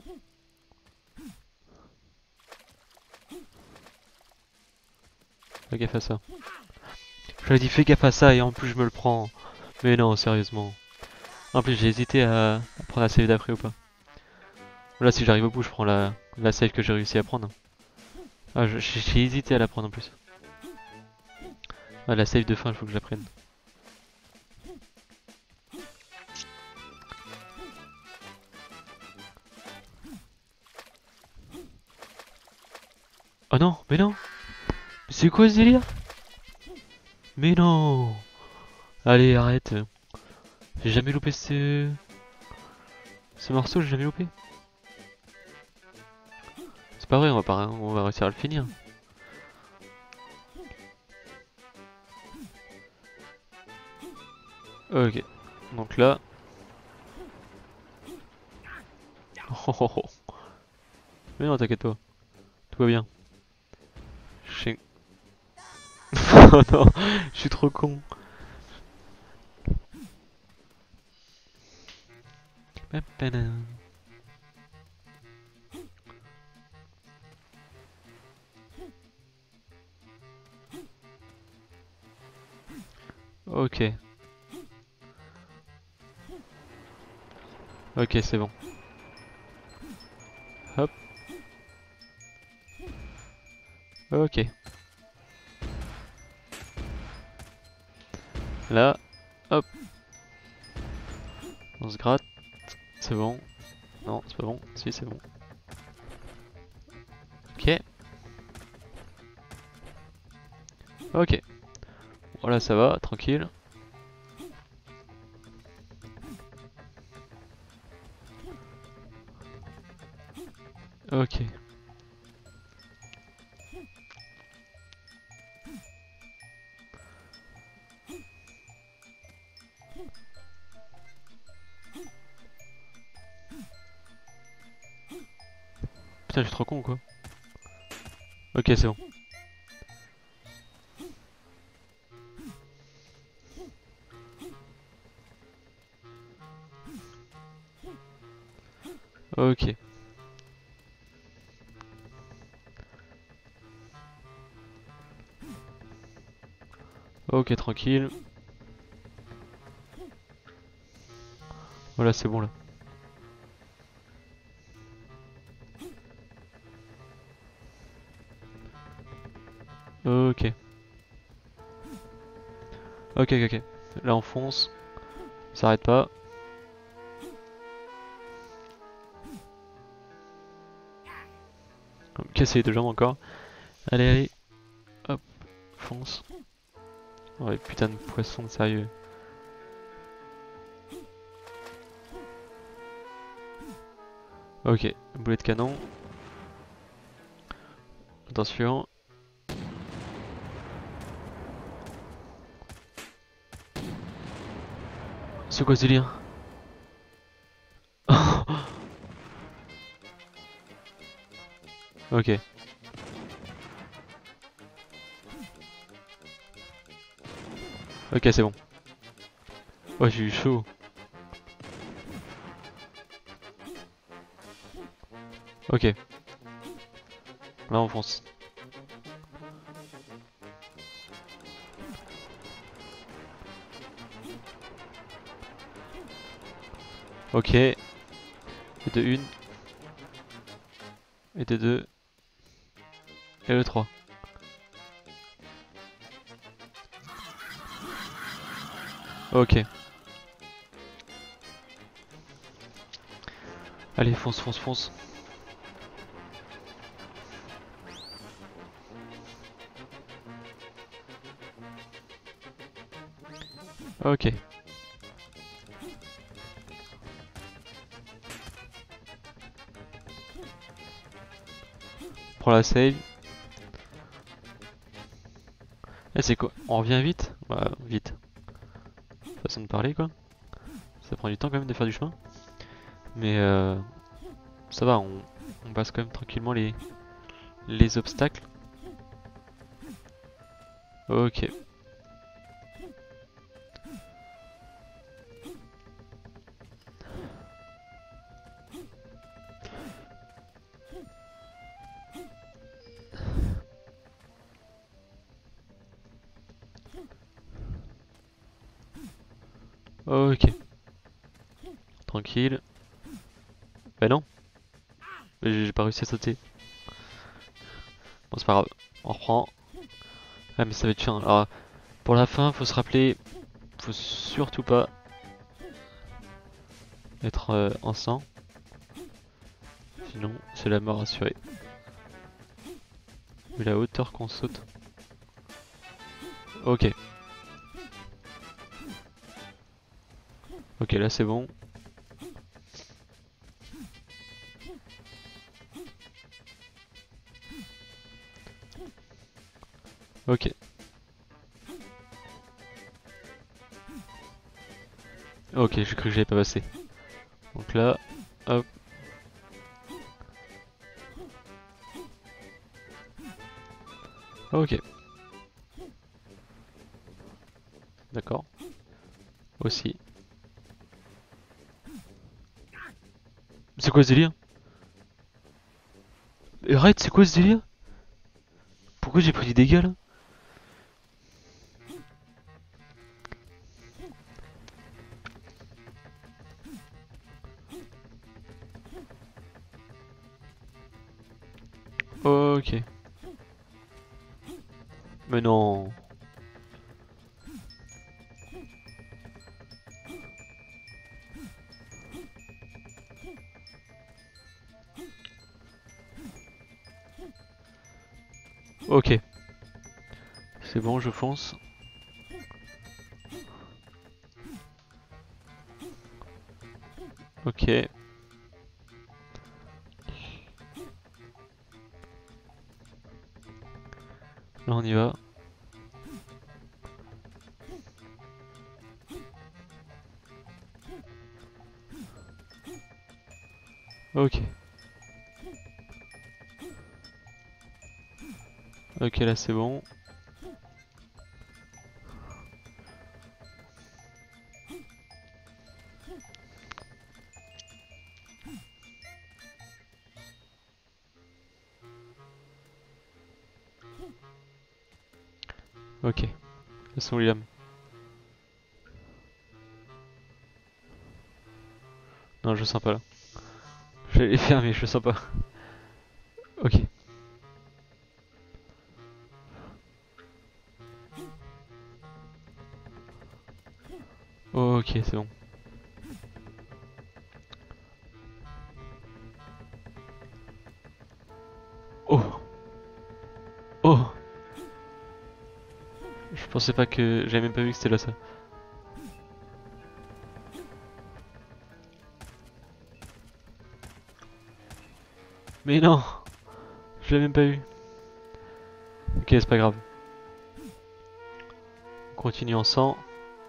Fais gaffe à ça. Je lui ai dit fais gaffe à ça et en plus je me le prends. Mais non, sérieusement. En plus j'ai hésité à, à prendre la save d'après ou pas. Là si j'arrive au bout je prends la, la save que j'ai réussi à prendre. Ah j'ai hésité à la prendre en plus. Ah la save de fin il faut que je la prenne. Oh non, mais non. Mais c'est quoi ce délire? Mais non. Allez arrête. J'ai jamais loupé ce... Ce morceau, j'ai jamais loupé. C'est pas vrai, on va pas, on va réussir à le finir. Ok. Donc là... Oh, oh, oh. Mais non, t'inquiète pas. Tout va bien. Je... Oh non, je suis trop con. Ok. Ok, c'est bon. Hop. Ok. Là. Hop. On se gratte. C'est bon. Non, c'est pas bon. Si, c'est bon. Ok. Ok. Voilà, ça va. Tranquille. Ok. Putain, je suis trop con ou quoi? Ok, c'est bon. Ok. Ok, tranquille. Voilà, c'est bon là. Ok. Ok, ok, ok. Là on fonce. On s'arrête pas. Casser les deux jambes encore. Allez, allez. Hop. Fonce. Oh les putains de poissons, sérieux. Ok. Boulet de canon. Attention. C'est quoi ce délire? Ok. Ok, c'est bon. Oh, j'ai eu chaud. Ok. Là, on fonce. Ok. Et de une. Et de deux. Et de trois. Ok. Allez, fonce, fonce, fonce. Ok. Prends la save. Eh, c'est quoi? On revient vite? Bah, vite. Façon de parler, quoi. Ça prend du temps quand même de faire du chemin. Mais euh, ça va, on, on passe quand même tranquillement les, les obstacles. Ok. Ok. Tranquille. Bah non. J'ai pas réussi à sauter. Bon, c'est pas grave. On reprend. Ah, mais ça va être chiant. Alors, pour la fin, faut se rappeler. Faut surtout pas être euh, en sang. Sinon, c'est la mort assurée. Vu la hauteur qu'on saute. Ok. Ok, là c'est bon. Ok. Ok, j'ai cru que j'avais pas passé. Donc là, hop. Ok. D'accord. Aussi. C'est quoi ce délire? Arrête, c'est quoi ce délire? Pourquoi j'ai pris des dégâts là? Ok. Mais non. Ok. C'est bon, je fonce. Ok. Là on y va. Ok. Ok, là c'est bon. Ok. façon, Liam. Non, je sens pas là. Je vais les faire, mais je sens pas. Ok. Ok, c'est bon. Oh. Oh. Je pensais pas que... J'avais même pas vu que c'était là ça. Mais non. Je l'ai même pas eu. Ok, c'est pas grave. On continue en sang.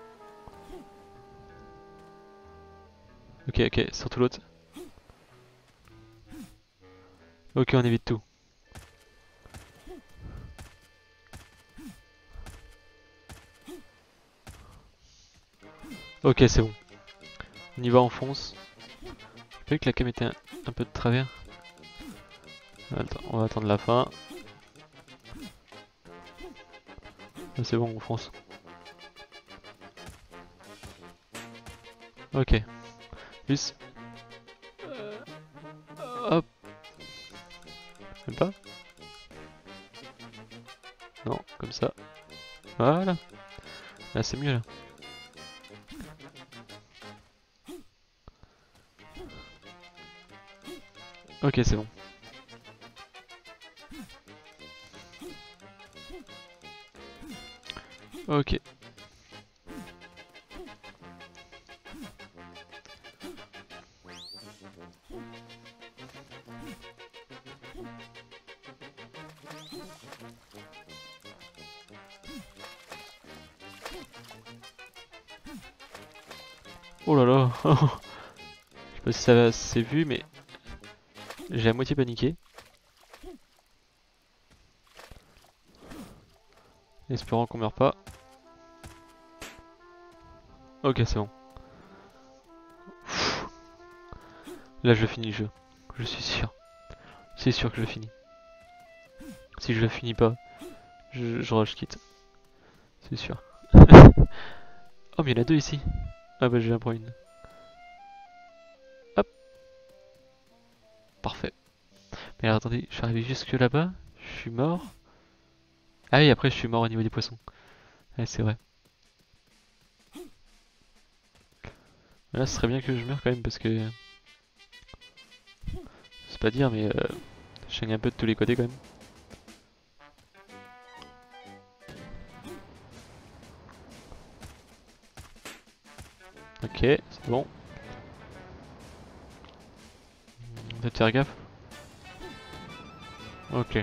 Ok, ok, surtout l'autre. Ok, on évite tout. Ok, c'est bon. On y va, on fonce. J'ai pas vu que la cam était un, un peu de travers. Attends, on va attendre la fin. Ah, c'est bon, on fonce. Ok. Plus. Euh, hop. Même pas. Non, comme ça. Voilà. Là, c'est mieux là. Ok, c'est bon. Ok. Oh là là. Je sais pas si ça s'est vu, mais j'ai à moitié paniqué. Espérant qu'on meurt pas. Ok, c'est bon. Là, je finis le jeu. Je suis sûr. C'est sûr que je le finis. Si je le finis pas, je, je rush quitte. C'est sûr. Oh, mais il y en a deux ici. Ah bah, j'ai un point une. Hop. Parfait. Mais alors, attendez, je suis arrivé jusque là-bas. Je suis mort. Ah oui, après, je suis mort au niveau des poissons. Ouais, c'est vrai. Là, ce serait bien que je meure quand même parce que... C'est pas dire, mais euh, je saigne un peu de tous les côtés quand même. Ok, c'est bon. On va te faire gaffe. Ok.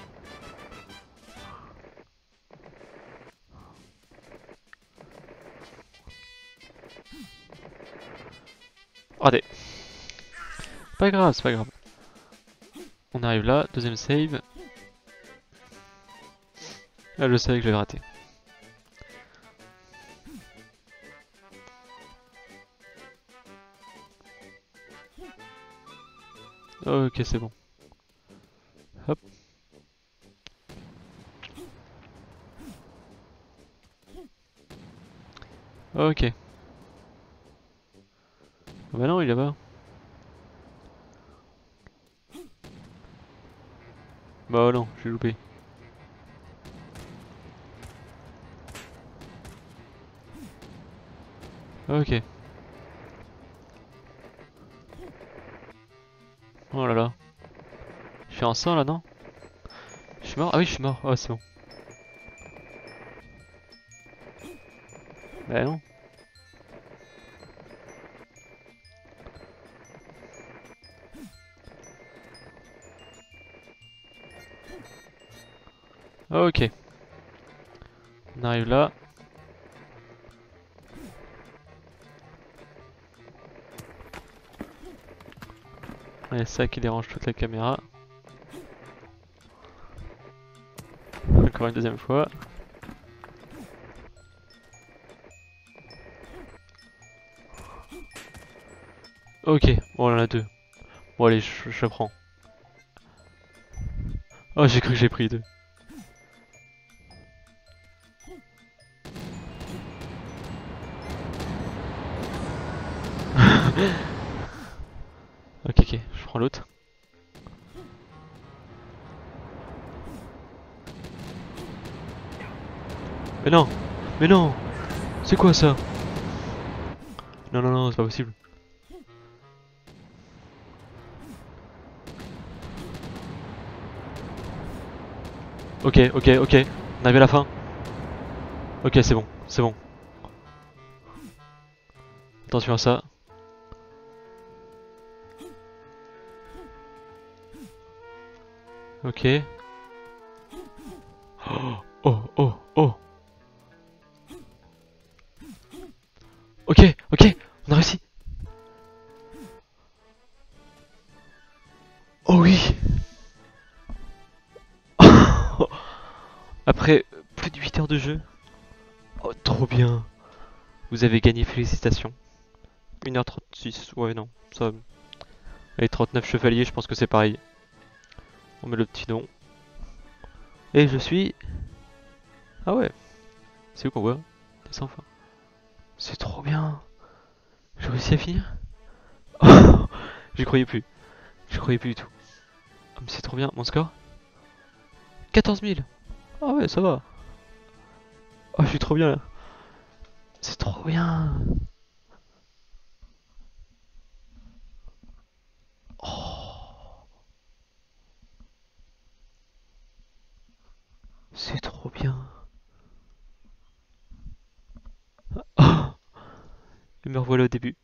Raté. Pas grave, c'est pas grave. On arrive là, deuxième save. Là, je savais que j'avais raté. Ok, c'est bon. Hop. Ok. Oh bah non, il est là-bas. Bah non, j'ai loupé. Ok. Oh là là. Je suis en sang là, non? Je suis mort? Ah oui, je suis mort. Oh, c'est bon. Bah non. Ok. On arrive là. Et ça qui dérange toute la caméra. Encore une deuxième fois. Ok, bon, on en a deux. Bon, allez, je, je prends. Oh, j'ai cru que j'ai pris deux. Mais non! Mais non! C'est quoi ça? Non, non, non, c'est pas possible. Ok, ok, ok. On arrive à la fin. Ok, c'est bon, c'est bon. Attention à ça. Ok. Oh, oh, oh, oh. Ok, ok, on a réussi. Oh oui. Après plus de huit heures de jeu. Oh, trop bien. Vous avez gagné, félicitations. une heure trente-six, ouais, non, ça. Et trente-neuf chevaliers, je pense que c'est pareil. On met le petit nom. Et je suis. Ah ouais, c'est où qu'on voit? Des enfants. C'est trop bien. J'ai réussi à finir. J'y croyais plus. J'y croyais plus du tout. Oh, mais c'est trop bien. Mon score quatorze mille. Ah ouais, ça va. Oh, je suis trop bien là. C'est trop bien. Oh, c'est trop bien. Oh, et me revoilà au début.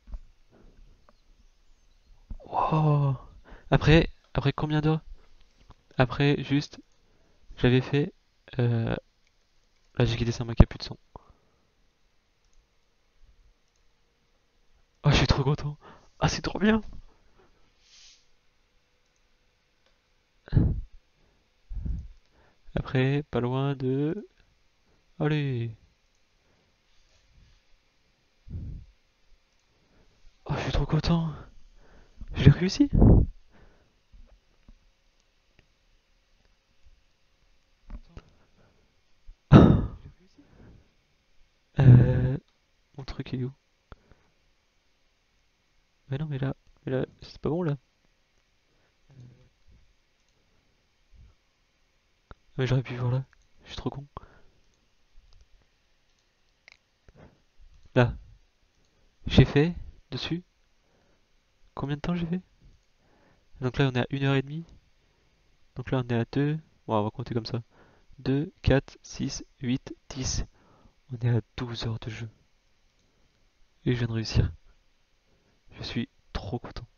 Oh. Après, après combien d'heures? Après, juste, j'avais fait. Euh... Là, j'ai quitté ça, ma plus de son. Oh, je suis trop content. Ah, c'est trop bien. Après, pas loin de. Allez. Oh, je suis trop content. J'ai réussi. Euh, mon truc il est où? Mais non, mais là, mais là, c'est pas bon là. Mais j'aurais pu voir là. Je suis trop con. Là, j'ai fait dessus. Combien de temps j'ai fait? Donc là, on est à une heure trente. Donc là, on est à deux. Bon, on va compter comme ça. deux, quatre, six, huit, dix. On est à douze heures de jeu. Et je viens de réussir. Je suis trop content.